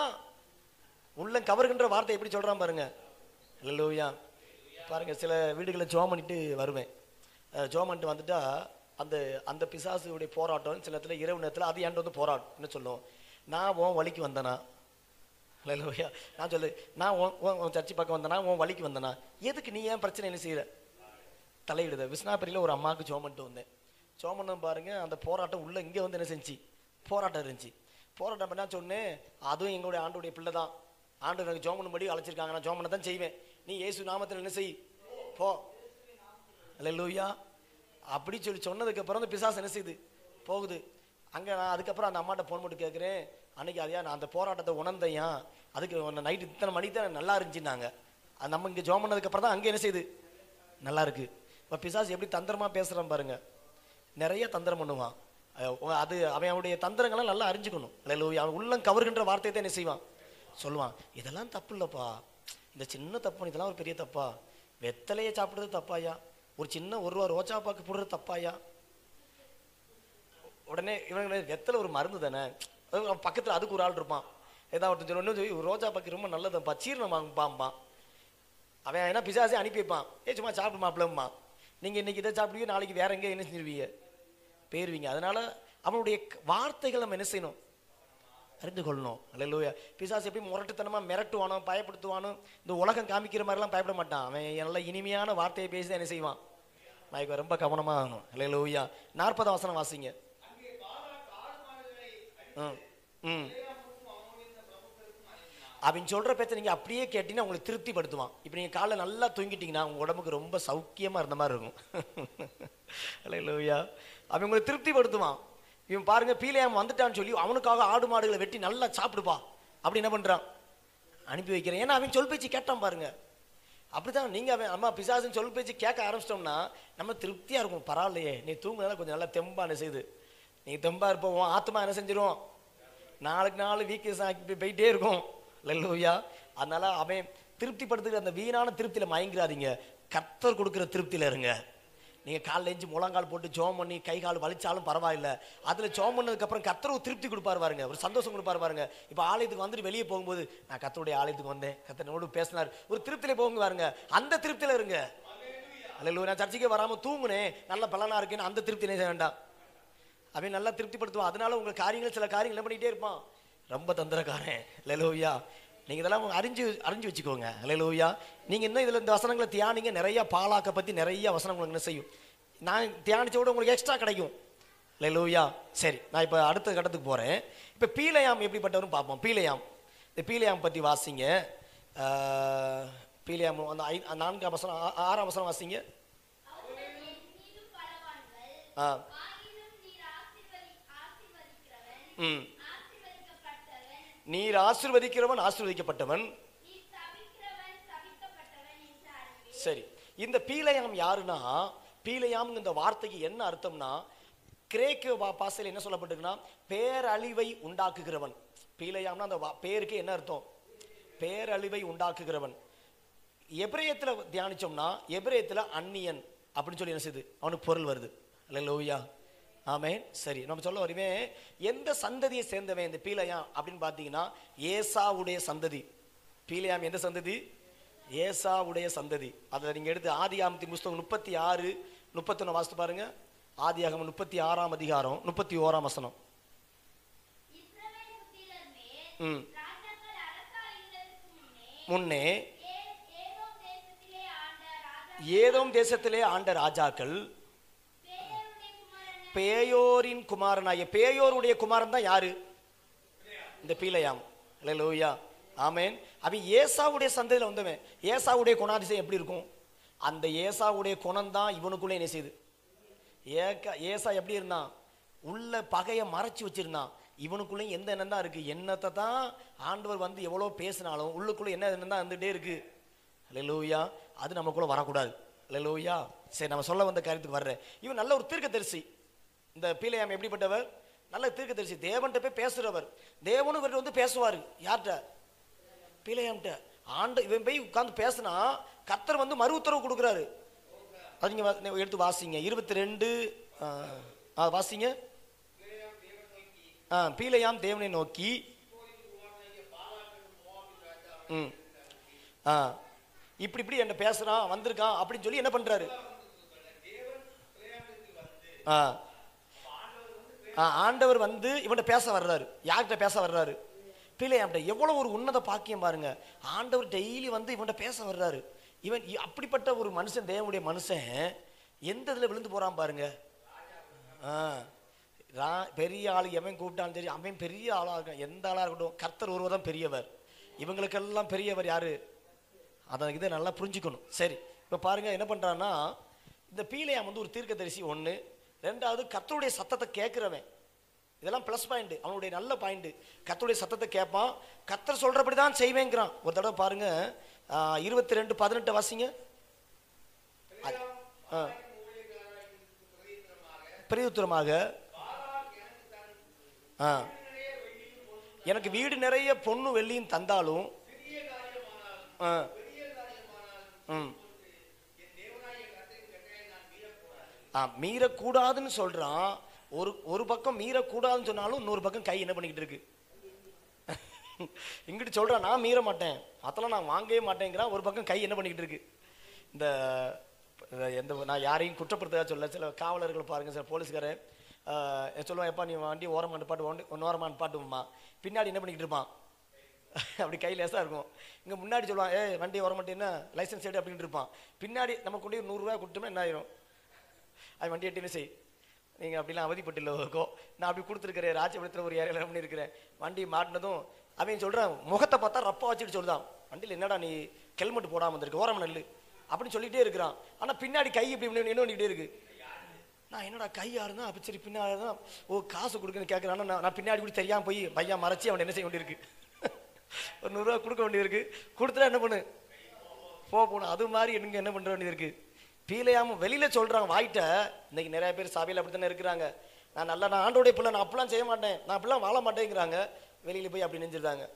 உள்ள கவர்கின்ற வார்த்தை எப்படி சொல்கிறான் பாருங்க. அல்லேலூயா. பாருங்க, சில வீடுகளில் ஜோம் பண்ணிட்டு வருவேன். ஜோம் பண்ணிட்டு வந்துட்டா அந்த அந்த பிசாசுடைய போராட்டம் சில இடத்துல இரவு நேரத்தில் அது என்கிட்ட வந்து போராட்டம். என்ன சொல்லும், நான் உன் வழிக்கு வந்தேனா, அல்லேலூயா, நான் சொல்லு, நான் உன் சர்ச்சை பக்கம் வந்தேனா, உன் வழிக்கு வந்தேனா, எதுக்கு நீ ஏன் பிரச்சனை என்ன செய்கிற, தலையிடுத. விஸ்னாபுரியில் ஒரு அம்மாவுக்கு ஜோம் பண்ணிட்டு வந்தேன். ஜோம் பண்ண பாருங்க, அந்த போராட்டம் உள்ள இங்கே வந்து என்ன செஞ்சு போராட்டம் இருந்துச்சு. போராட்டம் பண்ணா சொன்னேன், அதுவும் எங்களுடைய ஆண்டோடைய பிள்ளை தான், ஆண்டு எனக்கு ஜோம் பண்ணும்படி அழைச்சிருக்காங்க, நான் ஜோம் பண்ண தான் செய்வேன், நீ இயேசு நாமத்தில் என்ன செய் போ. அல்லேலூயா. அப்படி சொல்லி சொன்னதுக்கப்புறம் அந்த பிசாசு என்ன செய்யுது, போகுது. அங்கே நான் அதுக்கப்புறம் அந்த அம்மாட்ட ஃபோன் போட்டு கேட்குறேன், அன்னைக்கு அதையா நான் அந்த போராட்டத்தை உணர்ந்தையா, அதுக்கு நைட்டு இத்தனை மணிக்கு தான் நல்லா இருந்துச்சுன்னாங்க. அது நம்ம இங்கே ஜோம் பண்ணதுக்கப்புறம் தான் அங்கே என்ன செய்யுது, நல்லா இருக்கு. இப்போ பிசாசு எப்படி தந்திரமாக பேசுகிறான் பாருங்க, நிறைய தந்திரம் பண்ணுவான். அது அவனுடைய தந்திரங்கள்லாம் நல்லா அறிஞ்சுக்கணும். அல்லேலூயா. அவன் உள்ளம் கவர்கின்ற வார்த்தையை தான் என்ன செய்வான், சொல்லுவான். இதெல்லாம் தப்பு இல்லைப்பா, இந்த சின்ன தப்பு, இதெல்லாம் ஒரு பெரிய தப்பா, வெத்தலையை சாப்பிட்றது தப்பாயா, ஒரு சின்ன 1 ரூபா ரோஜா பாக்கு போடுறது தப்பாயா. உடனே இவங்க வெத்தலை ஒரு மருந்து தானே, பக்கத்தில் அதுக்கு ஒரு ஆள் இருப்பான், ஏதாவது ஒருத்தர் சொல்லணும், ரோஜா பாக்கு ரொம்ப நல்லதுப்பா, சீரணம் வாங்குப்பாம்பான். அவன் என்ன பிசாசே அனுப்பி வைப்பான், சும்மா சாப்பிடுமா அப்படிம்மா, நீங்கள் இன்னைக்கு இதை சாப்பிடுவீங்க, நாளைக்கு வேற எங்கே என்ன செஞ்சிருவீங்க, போயிருவீங்க. அதனால அவனுடைய வார்த்தைகள் நம்ம என்ன செய்யணும், அறிந்து கொள்ளணும். அல்லேலூயா. பிசாசு எப்படி முரட்டுத்தனமாக மிரட்டுவானோ, பயப்படுத்துவானோ, இந்த உலகம் காமிக்கிற மாதிரிலாம் பயப்பட மாட்டான். அவன் நல்ல இனிமையான வார்த்தையை பேசி தான் என்ன செய்வான். நான் ரொம்ப கவனமாக ஆகணும். அல்லேலூயா. 40 வசனம் வாசிங்க. அவன் சொல்ற பேச்சை நீங்க அப்படியே கேட்டீங்கன்னா உங்களுக்கு திருப்திப்படுத்துவான். இப்போ நீங்க காலைல நல்லா தூங்கிட்டீங்கன்னா உங்க உடம்புக்கு ரொம்ப சௌக்கியமா இருந்த மாதிரி இருக்கும். அல்லேலூயா. அவன் உங்களை திருப்திப்படுத்துவான். இவன் பாருங்க, பீலையாம் வந்துட்டான்னு சொல்லி அவனுக்காக ஆடு மாடுகளை வெட்டி நல்லா சாப்பிடுப்பா அப்படி என்ன பண்றான், அனுப்பி வைக்கிறேன். ஏன்னா அவன் சொல் பேச்சு கேட்டான் பாருங்க. அப்படிதான் நீங்க அவன் அம்மா பிசாசுன்னு சொல் பேச்சு கேட்க ஆரம்பிச்சிட்டோம்னா நம்ம திருப்தியா இருக்கும். பரவாயில்லையே, நீ தூங்குனால கொஞ்சம் நல்லா தெம்பா என்ன செய்யுது, நீ தெம்பா இருப்போம், ஆத்மா என்ன செஞ்சிடும், நாளுக்கு நாள் வீக்கஸ் ஆக்கி போயிட்டே இருக்கும். அல்லேலூயா. அதனால அவன் திருப்திப்படுத்துகிற அந்த வீணான திருப்தியில மயங்கிறாதீங்க, கர்த்தர் கொடுக்குற திருப்தியில இருங்க. நீங்க காலைல எழுந்து முழங்கால் போட்டு ஜெபம் பண்ணி கை கால் வலிச்சாலும் பரவாயில்ல, அதுல ஜெபம் பண்ணதுக்கு அப்புறம் கர்த்தர் ஒரு திருப்தி கொடுப்பாரு பாருங்க, ஒரு சந்தோஷம் கொடுப்பாரு பாருங்க. இப்ப ஆலயத்துக்கு வந்துட்டு வெளியே போகும்போது நான் கர்த்தருடைய ஆலயத்துக்கு வந்தேன், கர்த்தரோடு பேசினார், ஒரு திருப்தியில போங்க பாருங்க, அந்த திருப்தியில இருங்க. அல்லேலூயா. நான் சர்ச்சைக்கு வராம தூங்குனேன் நல்ல பலனா இருக்குன்னு அந்த திருப்தி செய்ய வேண்டாம். அவன் நல்லா திருப்திப்படுத்துவான். அதனால உங்க காரியங்கள் சில காரியங்கள் என்ன பண்ணிட்டே இருப்பான், ரொம்ப தந்திரக்காரன். அல்லேலூயா. நீங்க இதெல்லாம் அறிஞ்சு வச்சுக்கோங்க. அல்லேலூயா. நீங்க இன்னும் இதுல இந்த வசனங்களை தியானிங்க, நிறைய பாலாக்க பத்தி நிறைய வசனம் உங்களுக்கு என்ன செய்யும், நான் தியானிச்ச விட உங்களுக்கு எக்ஸ்ட்ரா கிடைக்கும். அல்லேலூயா. சரி, நான் இப்ப அடுத்த கட்டத்துக்கு போறேன். இப்ப பீலையாம் எப்படிப்பட்டவரும் பார்ப்போம். பீலையாம், இந்த பீலையாம் பத்தி வாசிங்க. பீலையாம் அந்த 4ஆம் வசனம் 6ஆம் வசனம் வாசிங்க. நீர் ஆசீர்வதிக்கிறவன் ஆசீர்வதிக்கப்பட்டவன். சரி, இந்த பீலையாம் யாருன்னா, பீலையாம் இந்த வார்த்தைக்கு என்ன அர்த்தம்னா, கிரேக்க பாஷையில் என்ன சொல்லப்பட்டிருக்குன்னா பேரழிவை உண்டாக்குகிறவன். பீலையாம்னா அந்த பேருக்கு என்ன அர்த்தம், பேரழிவை உண்டாக்குகிறவன். எபிரேயத்துல தியானிச்சோம்னா எபிரேயத்துல அந்நியன் அப்படின்னு சொல்லி என்ன செய்யுது, அவனுக்கு பொருள் வருது. அல்லேலூயா. ஆமென். சரி, நம்ம சொல்ல வருமே, எந்த சந்ததியை சேர்ந்தவன் இந்த பீலையாம் அப்படின்னு பார்த்தீங்கன்னா ஏசாவுடைய சந்ததி. பீலையாம் எந்த சந்ததி, ஏசாவுடைய சந்ததி. அதை நீங்க எடுத்து ஆதியாகமத்தின் புஸ்தகம் 36, 31 வாசித்து பாருங்க. ஆதியாகமம் 36ஆம் அதிகாரம் 31ஆம் வசனம். முன்னே ஏதோம் தேசத்திலே ஆண்ட ராஜாக்கள் பேயோரின் குமாரனாய, பேயோருடைய குமாரன் தான் யாரு, இந்த பீலையாம். அல்லேலூயா. ஆமென். அவன் ஏசாவுடைய சந்ததியில வந்தவன். ஏசாவுடைய குணாதிசயம் எப்படி இருக்கும், அந்த ஏசாவுடைய குணம் தான் இவனுக்குள்ள என்ன செய்யுது. ஏசா எப்படி இருந்தான், உள்ள பகையை மறைச்சு வச்சிருந்தான். இவனுக்குள்ள எந்த எண்ணம் தான் இருக்கு, எண்ணத்தை தான் ஆண்டவர் வந்து எவ்வளவு பேசினாலும் உள்ளுக்குள்ள என்ன எண்ணம் தான் வந்துட்டே இருக்கு. அல்லேலூயா. அது நமக்குள்ள வரக்கூடாது. அல்லேலூயா. சரி, நம்ம சொல்ல வந்த காரியத்துக்கு வர்றேன். இவன் நல்ல ஒரு தீர்க்கதரிசி. இந்த பீலையாம் எப்படிப்பட்டவர், நல்ல தீர்க்கதரிசி, தேவன்கிட்ட போய் பேசுறவர். தேவனும் இவர்கிட்ட வந்து பேசுவாரு. யார்கிட்ட, பீலையாம்கிட்ட. இவன் போய் உட்கார்ந்து பேசினா கர்த்தர் வந்து மறு உத்தரவு கொடுக்குறாரு. அது நீங்க எடுத்து வாசிங்க. 22 வாசிங்க. பீலையாம் தேவனை நோக்கி இப்படி என்ன பேசுறான், வந்திருக்கான் அப்படின்னு சொல்லி என்ன பண்றாரு, ஆண்டவர் வந்து இவன்கிட்ட பேச வர்றாரு. யார்கிட்ட பேச வர்றாரு, பீலையாம்கிட்ட. எவ்வளவு ஒரு உன்னத பாக்கியம் பாருங்க, ஆண்டவர் டெய்லி வந்து இவன்கிட்ட பேச வர்றாரு. இவன் அப்படிப்பட்ட ஒரு மனுஷன், தேவனுடைய மனுஷன் எந்த இதுல விழுந்து போறான் பாருங்க. பெரிய ஆளு எவன் கூப்பிட்டாலும் சரி, அவன் பெரிய ஆளா இருக்கான், எந்த ஆளா இருக்கட்டும், கர்த்தர் ஒருவர் தான் பெரியவர். இவங்களுக்கெல்லாம் பெரியவர் யாரு, அதை இதை நல்லா புரிஞ்சுக்கணும். சரி, இப்ப பாருங்க என்ன பண்றான்னா, இந்த பீலையாம் வந்து ஒரு தீர்க்கதரிசி ஒண்ணு, ரெண்டாவது கர்த்தருடைய சத்தத்தை கேட்கிறவன். இதெல்லாம் பிளஸ் பாயிண்ட், அவனுடைய நல்ல பாயிண்ட். கர்த்தருடைய சத்தத்தை கேட்பான், கர்த்தர் சொல்றபடிதான் செய்வேங்கிறான். ஒரு தடவை பாருங்க 22:18 வாசிங்க. பிரதியுத்தரமாக எனக்கு வீடு நிறைய பொண்ணு வெள்ளியும் தந்தாலும் மீறக்கூடாதுன்னு சொல்றான். ஒரு பக்கம் மீறக்கூடாதுன்னு சொன்னாலும் இன்னொரு பக்கம் கை என்ன பண்ணிக்கிட்டு இருக்கு, இங்கிட்டு சொல்றான் நான் மீற மாட்டேன், அதெல்லாம் நான் வாங்கவே மாட்டேங்கிறான். ஒரு பக்கம் கை என்ன பண்ணிக்கிட்டு இருக்கு. இந்த நான் யாரையும் குற்றப்படுத்த சொல்ல, சில காவலர்கள் பாருங்க, சில போலீஸ்காரர் சொல்லுவான், எப்பா நீ வண்டி ஓரமாக நிப்பாட்டு, ஓரமாக நிப்பாட்டுமா, பின்னாடி என்ன பண்ணிக்கிட்டு இருப்பான், அப்படி கை லேசாக இருக்கும். இங்கே முன்னாடி சொல்லுவான், வண்டி வர மாட்டேன்னா லைசன்ஸ் எடு அப்படின்ட்டு இருப்பான். பின்னாடி நம்ம கொண்டு 100 ரூபா கொடுத்தோம்னா என்ன ஆயிரும், அது வண்டி எட்டுன்னு செய், நீங்கள் அப்படிலாம் அவதிப்பட்டுள்ளக்கோ, நான் அப்படி கொடுத்துருக்கிறேன், ராஜபுரத்தில் ஒரு ஏரியாவில் பண்ணியிருக்கிறேன். வண்டி மாட்டினதும் அவன் சொல்கிறான், முகத்தை பார்த்தா ரப்பா வச்சுட்டு சொல்லுதான், வண்டியில் என்னடா நீ ஹெல்மெட் போடாமல் வந்திருக்கு, ஓரமாக நெல்லு அப்படின்னு சொல்லிகிட்டே இருக்கிறான். ஆனால் பின்னாடி கை இப்படி என்ன பண்ணிக்கிட்டே இருக்கு. நான் என்னடா கை யாருன்னா, அப்போ சரி பின்னாடி தான் காசு கொடுக்குன்னு கேட்குறான். நான் பின்னாடி கூட தெரியாமல் போய் பையன் மறைச்சி அவன் என்ன செய்ய வேண்டியிருக்கு, ஒரு 100 ரூபா கொடுக்க வேண்டியிருக்கு. கொடுத்துட்டா என்ன பண்ணு போகணும். அது மாதிரி எனக்கு என்ன பண்ணுற வேண்டியது. பீலையாம வெளியில சொல்றாங்க வாய்ட்ட. இன்னைக்கு நிறைய பேர் சபையில் அப்படித்தானே இருக்கிறாங்க. நான் ஆண்டோடைய பிள்ளை, நான் அப்படிலாம் செய்ய மாட்டேன், நான் அப்படிலாம் வாழ மாட்டேங்கிறாங்க. வெளியில போய் அப்படி நெஞ்சிருந்தாங்க.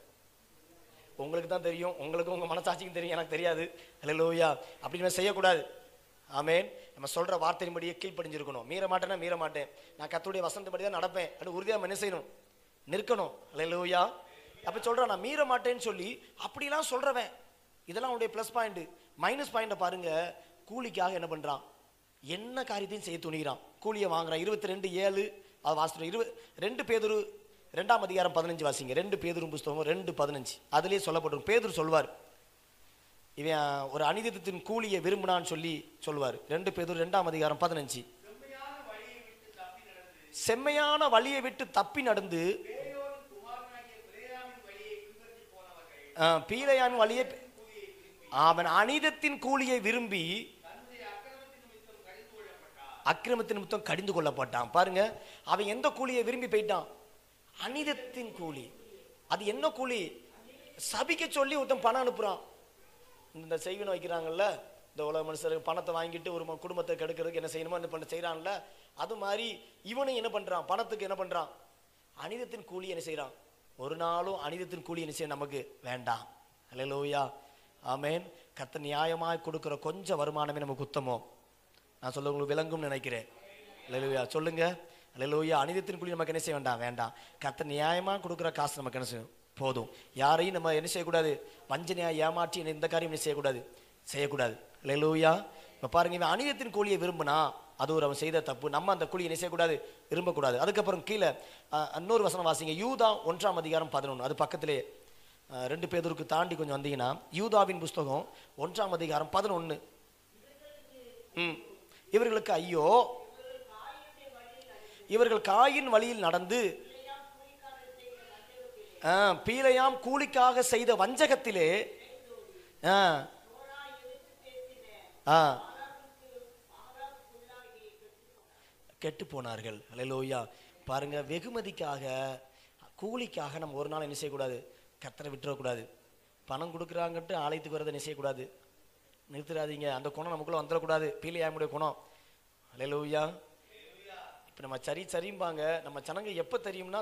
உங்களுக்கு தான் தெரியும், உங்களுக்கு உங்க மனசாட்சிக்கும் தெரியும், எனக்கு தெரியாது. அல்லேலூயா. அப்படின்னு செய்யக்கூடாது. ஆமென். நம்ம சொல்ற வார்த்தையின்படியே கீழ்ப்படிஞ்சிருக்கணும். மீற மாட்டேன்னா மீற மாட்டேன், நான் கர்த்தருடைய வசனத்தின்படி தான் நடப்பேன் அப்படின்னு உறுதியாக என்ன செய்யணும்? நிற்கணும். அல்லேலூயா. அப்ப சொல்றான் நான் மீற மாட்டேன்னு சொல்லி அப்படிலாம் சொல்றவன், இதெல்லாம் உன்னுடைய ப்ளஸ் பாயிண்ட். மைனஸ் பாயிண்ட பாருங்க, கூலிக்காக என்ன பண்றான்? என்ன காரியத்தையும் செய்ய துணிகிறான், கூலியை வாங்குறான். 22:7 அது வாசிக்கிறோம். 2 பேதுரு 2ஆம் அதிகாரம் 15 வாசிங்க. 2 பேதுரு புஸ்தகம் 2:15 அதுலயே சொல்லப்பட்டிருக்கும். பேதுரு சொல்வார், இவன் ஒரு அநீதித்தின் கூலியை விரும்பினான்னு சொல்லி சொல்லுவார். 2 பேதுரு 2ஆம் அதிகாரம் 15 செம்மையான வழியை விட்டு தப்பி நடந்து பீலையாமின் வழியை அவன் அநீதத்தின் கூலியை விரும்பி அக்கிரமத்தின் நிமித்தம் கடிந்து கொள்ளப்பட்டான். பாருங்க, அவன் எந்த கூலியை விரும்பி போயிட்டான்? அநீதத்தின் கூலி. அது என்ன கூலி? சபிக்க சொல்லி ஒருத்தன் பணம் அனுப்புறான். இந்த செய்வினை வைக்கிறாங்கல்ல, இந்த உலக மனுஷருக்கு பணத்தை வாங்கிட்டு ஒரு குடும்பத்தை கெடுக்கிறதுக்கு என்ன செய்யணுமோ என்ன பண்ண செய்யறான்ல, அது மாதிரி இவனும் என்ன பண்றான்? பணத்துக்கு என்ன பண்றான்? அநீதத்தின் கூலி என்ன செய்யறான்? ஒரு நாளும் அநீதத்தின் கூலி என்ன செய்ய நமக்கு வேண்டாம். அல்லேலூயா. ஆமென். கர்த்தர் நியாயமாய் கொடுக்கிற கொஞ்சம் வருமானமே நமக்கு உத்தமோ. நான் சொல்ல உங்களுக்கு விளங்கும் நினைக்கிறேன். அல்லேலூயா சொல்லுங்க. அல்லேலூயா. அநீதத்தின் கூலி நமக்கு என்ன செய்ய வேண்டாம்? வேண்டாம். கர்த்தர் நியாயமா கொடுக்குற காசு நமக்கு என்ன செய்யும்? போதும். யாரையும் நம்ம என்ன செய்யக்கூடாது? வஞ்சனையா ஏமாற்றி இந்த காரியம் என்ன செய்யக்கூடாது? செய்யக்கூடாது. அல்லேலூயா. இப்போ பாருங்க, இவன் அநீதத்தின் கூலியை விரும்பினா அது ஒரு அவன் செய்த தப்பு. நம்ம அந்த கூலியை என்ன செய்யக்கூடாது? விரும்பக்கூடாது. அதுக்கப்புறம் கீழே இன்னொரு வசனம் வாசிங்க. யூதா 1ஆம் அதிகாரம் 11 அது பக்கத்திலே 2 பேதுருக்கு தாண்டி கொஞ்சம் வந்தீங்கன்னா யூதாவின் புஸ்தகம் 1ஆம் அதிகாரம் 11 இவர்களுக்கு ஐயோ, இவர்கள் காயின் வழியில் நடந்து பீலையாம் கூலிக்காக செய்த வஞ்சகத்திலே கெட்டு போனார்கள். அல்லேலூயா. பாருங்க, வெகுமதிக்காக கூலிக்காக நம்ம ஒரு நாள் என்ன செய்யக்கூடாது? கர்த்தரை விட்டுறக்கூடாது. பணம் கொடுக்குறாங்கட்டு ஆலயத்துக்கு வரதை என்ன செய்யக்கூடாது? நிறுத்துறாதீங்க. அந்த குணம் நமக்குள்ள வந்துடக்கூடாது. பீலையாமுடைய குணம். அல்லேலூயா. இப்போ நம்ம சரிம்பாங்க. நம்ம ஜனங்க எப்போ தெரியும்னா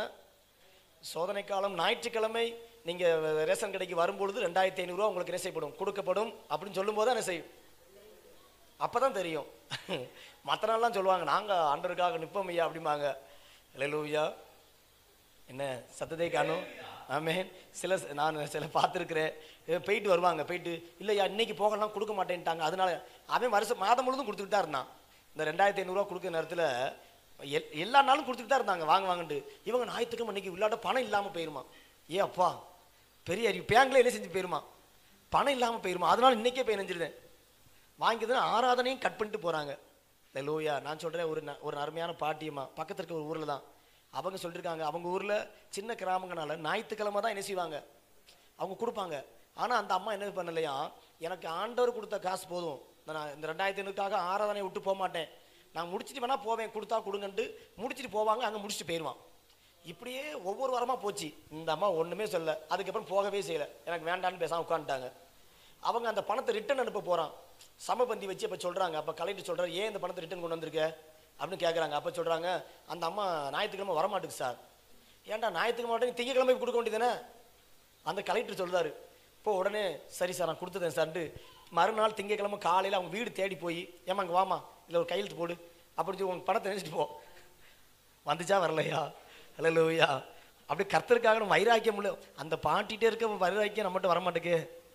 சோதனை காலம் ஞாயிற்றுக்கிழமை நீங்கள் ரேஷன் கடைக்கு வரும்பொழுது 2500 ரூபா உங்களுக்கு என்ன செய்யப்படும்? கொடுக்கப்படும் அப்படின்னு சொல்லும் போது என்ன செய்யும்? அப்பதான் தெரியும். மற்ற நாள்லாம் சொல்லுவாங்க நாங்கள் ஆண்டவருக்காக நிற்போம் ஐயா அப்படிம்பாங்க. அல்லேலூயா. என்ன சத்தத்தை காணும்? ஆமென். நான் சில பார்த்துருக்கிறேன், போயிட்டு வருவாங்க, போயிட்டு இல்லையா இன்னைக்கு போகலாம் கொடுக்க மாட்டேன்ட்டாங்க. அதனால அவன் மாதம் முழுதும் கொடுத்துக்கிட்டு தான் இருந்தான். இந்த 2500 ரூபா கொடுக்குற நேரத்தில் எல்லா நாளும் கொடுத்துக்கிட்டு தான் இருந்தாங்க வாங்கிட்டு. இவங்க ஞாயிற்றுக்கிழமை இன்னைக்கு விளையாட பணம் இல்லாமல் போயிருமா? அப்பா பெரிய அறிவு. பேங்க்ல என்ன செஞ்சு போயிருமா? பணம் இல்லாமல் போயிருமா? அதனால இன்னைக்கே போய் நினைஞ்சிருந்தேன் வாங்கிதான் ஆராதனையும் கட் பண்ணிட்டு போறாங்க. லூயா. நான் சொல்றேன், ஒரு அருமையான பாட்டியம்மா பக்கத்துல இருக்க ஒரு ஊர்ல தான் அவங்க சொல்லிருக்காங்க. அவங்க ஊர்ல சின்ன கிராமங்கனால ஞாயிற்றுக்கிழமை தான் என்ன செய்வாங்க? அவங்க கொடுப்பாங்க. ஆனா அந்த அம்மா என்ன பண்ணலையா, எனக்கு ஆண்டவர் கொடுத்த காசு போதும், நான் இந்த 2500க்காக ஆராதனை விட்டு போக மாட்டேன், நான் முடிச்சுட்டு வேணா போவேன், கொடுத்தா கொடுங்கன்ட்டு முடிச்சுட்டு போவாங்க. அங்கே முடிச்சுட்டு போயிடுவான். இப்படியே ஒவ்வொரு வாரமாக போச்சு. இந்த அம்மா ஒன்றுமே சொல்ல, அதுக்கப்புறம் போகவே செய்யலை, எனக்கு வேண்டான்னு பேசாமல் உட்காந்துட்டாங்க. அவங்க அந்த பணத்தை ரிட்டர்ன் அனுப்ப போகிறான், சமபந்தி வச்சு. அப்போ சொல்கிறாங்க, அப்போ கலெக்டர் சொல்கிறார், ஏன் இந்த பணத்தை ரிட்டர்ன் கொண்டு வந்திருக்க அப்படின்னு கேட்குறாங்க. அப்போ சொல்கிறாங்க, அந்த அம்மா ஞாயிற்றுக்கிழமை வரமாட்டுக்கு சார். ஏன்டா ஞாயிற்றுக்கிழமை மாட்டேன், திங்கக்கிழமை கொடுக்க வேண்டியதானே? அந்த கலெக்டர் சொல்கிறாரு. இப்போ உடனே சரி சார் நான் கொடுத்துட்டேன் சார்ட்டு மறுநாள் திங்கக்கிழமை காலையில் அவங்க வீடு தேடி போய், ஏமா அங்கே வாமா, இல்லை ஒரு கையெழுத்து போடு அப்படின்னு சொல்லி உங்கள் பணத்தை நினைச்சிட்டு போ. வந்துச்சா வரலையா? அல்லேலூயா. அப்படி கர்த்தருக்காக நம்ம வைராக்கியம் இல்லை. அந்த பாட்டிகிட்டே இருக்க வைராக்கியம் நம்மகிட்ட வரமாட்டேக்கு.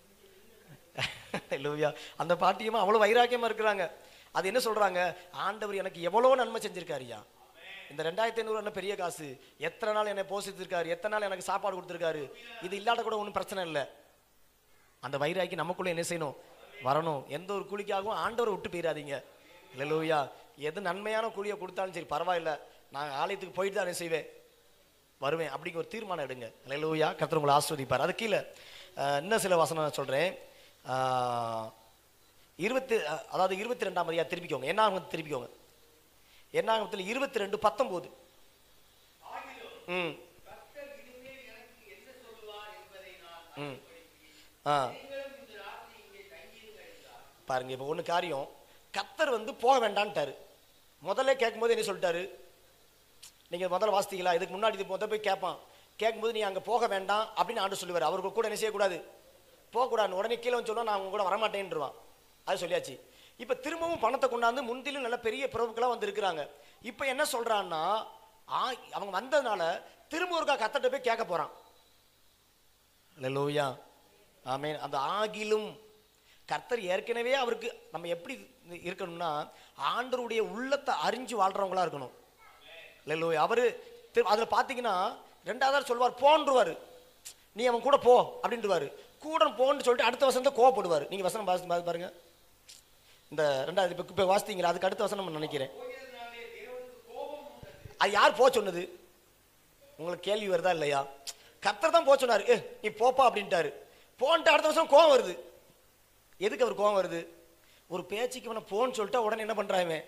அல்லேலூயா. அந்த பாட்டியமா அவ்வளோ வைராக்கியமாக இருக்கிறாங்க. அது என்ன சொல்கிறாங்க, ஆண்டவர் எனக்கு எவ்வளோ நன்மை செஞ்சிருக்காருயா, இந்த 2500 என்ன பெரிய காசு, எத்தனை நாள் என்னை போஷித்திருக்காரு, எத்தனை நாள் எனக்கு சாப்பாடு கொடுத்துருக்காரு, இது இல்லாத கூட ஒன்றும் பிரச்சனை இல்லை. அந்த வைராக்கி நமக்குள்ளே என்ன செய்யணும்? வரணும். எந்த ஒரு கூலிக்காகவும் ஆண்டவரை விட்டு போயிடாதீங்க. அல்லேலூயா. எது நன்மையான கூலியை கொடுத்தாலும் சரி பரவாயில்ல, நான் ஆலயத்துக்கு போயிட்டு தான் என்ன செய்வேன், வருவேன் அப்படிங்கிற ஒரு தீர்மானம் எடுங்க. அல்லேலூயா. கர்த்தர் உங்களை ஆசீர்வதிப்பார். அது கீழே இன்னும் சில வசனம் சொல்கிறேன். 22ஆம் அதிகாரம் திருப்பிக்கோங்க. என்னாகும் திருப்பிக்கோங்க. என்னாகத்தில் 22:19. பாருங்க, இப்போ ஒன்று காரியம், கர்த்தர் போக வேண்டான்ட்டாரு. முதல்ல கேட்கும்போது என்ன சொல்லிட்டாரு, நீங்கள் முதல்ல வாசித்தீங்களா? இதுக்கு முன்னாடி இது முதல்ல போய் கேட்பான். கேட்கும்போது நீ அங்கே போக வேண்டாம் அப்படின்னு ஆண்டு சொல்லுவார். அவருக்கு கூட என்ன செய்யக்கூடாது, போகக்கூடாது. உடனே கீழே சொல்லுவான், நான் அவங்க கூட வரமாட்டேன்ருவான். அது சொல்லியாச்சு. இப்ப திரும்பவும் பணத்தை கொண்டாந்து முந்திலும் நல்ல பெரிய பிரபுக்களா வந்து இருக்கிறாங்க. இப்ப என்ன சொல்றான்னா அவங்க வந்ததுனால திரும்ப ஒருக்கா கர்த்தர்ட்ட போய் கேட்க போறான். அல்லேலூயா, ஆமென். அந்த ஆகிலும் கர்த்தர் ஏற்கனவே அவருக்கு நம்ம எப்படி இருக்கணும்னா ஆண்டவருடைய உள்ளத்தை அறிஞ்சு வாழ்றவங்களா இருக்கணும். அல்லேலூயா. அவரு அதுல பாத்தீங்கன்னா ரெண்டாவது சொல்வார் போன்றுவாரு, நீ அவன் கூட போ அப்படின்ட்டுவாரு. கூட போன்னு சொல்லிட்டு அடுத்த வசனத்தை கோவப்படுவார். நீங்க வசனம் பாருங்க, இந்த ரெண்டாவது இப்ப வாசித்தீங்களா, அதுக்கு அடுத்த வசனம் நினைக்கிறேன். அது யார் போ சொன்னது? உங்களுக்கு கேள்வி வருதா இல்லையா? கர்த்தர் தான் போ சொன்னாரு. நீ போப்பா அப்படின்ட்டாரு. போன்ட்டு அடுத்த வருஷம் கோவம் வருது. எதுக்கு அவர் கோவம் வருது? ஒரு பேச்சுக்கு இவனை போன்னு சொல்லிட்டா உடனே என்ன பண்றாங்க?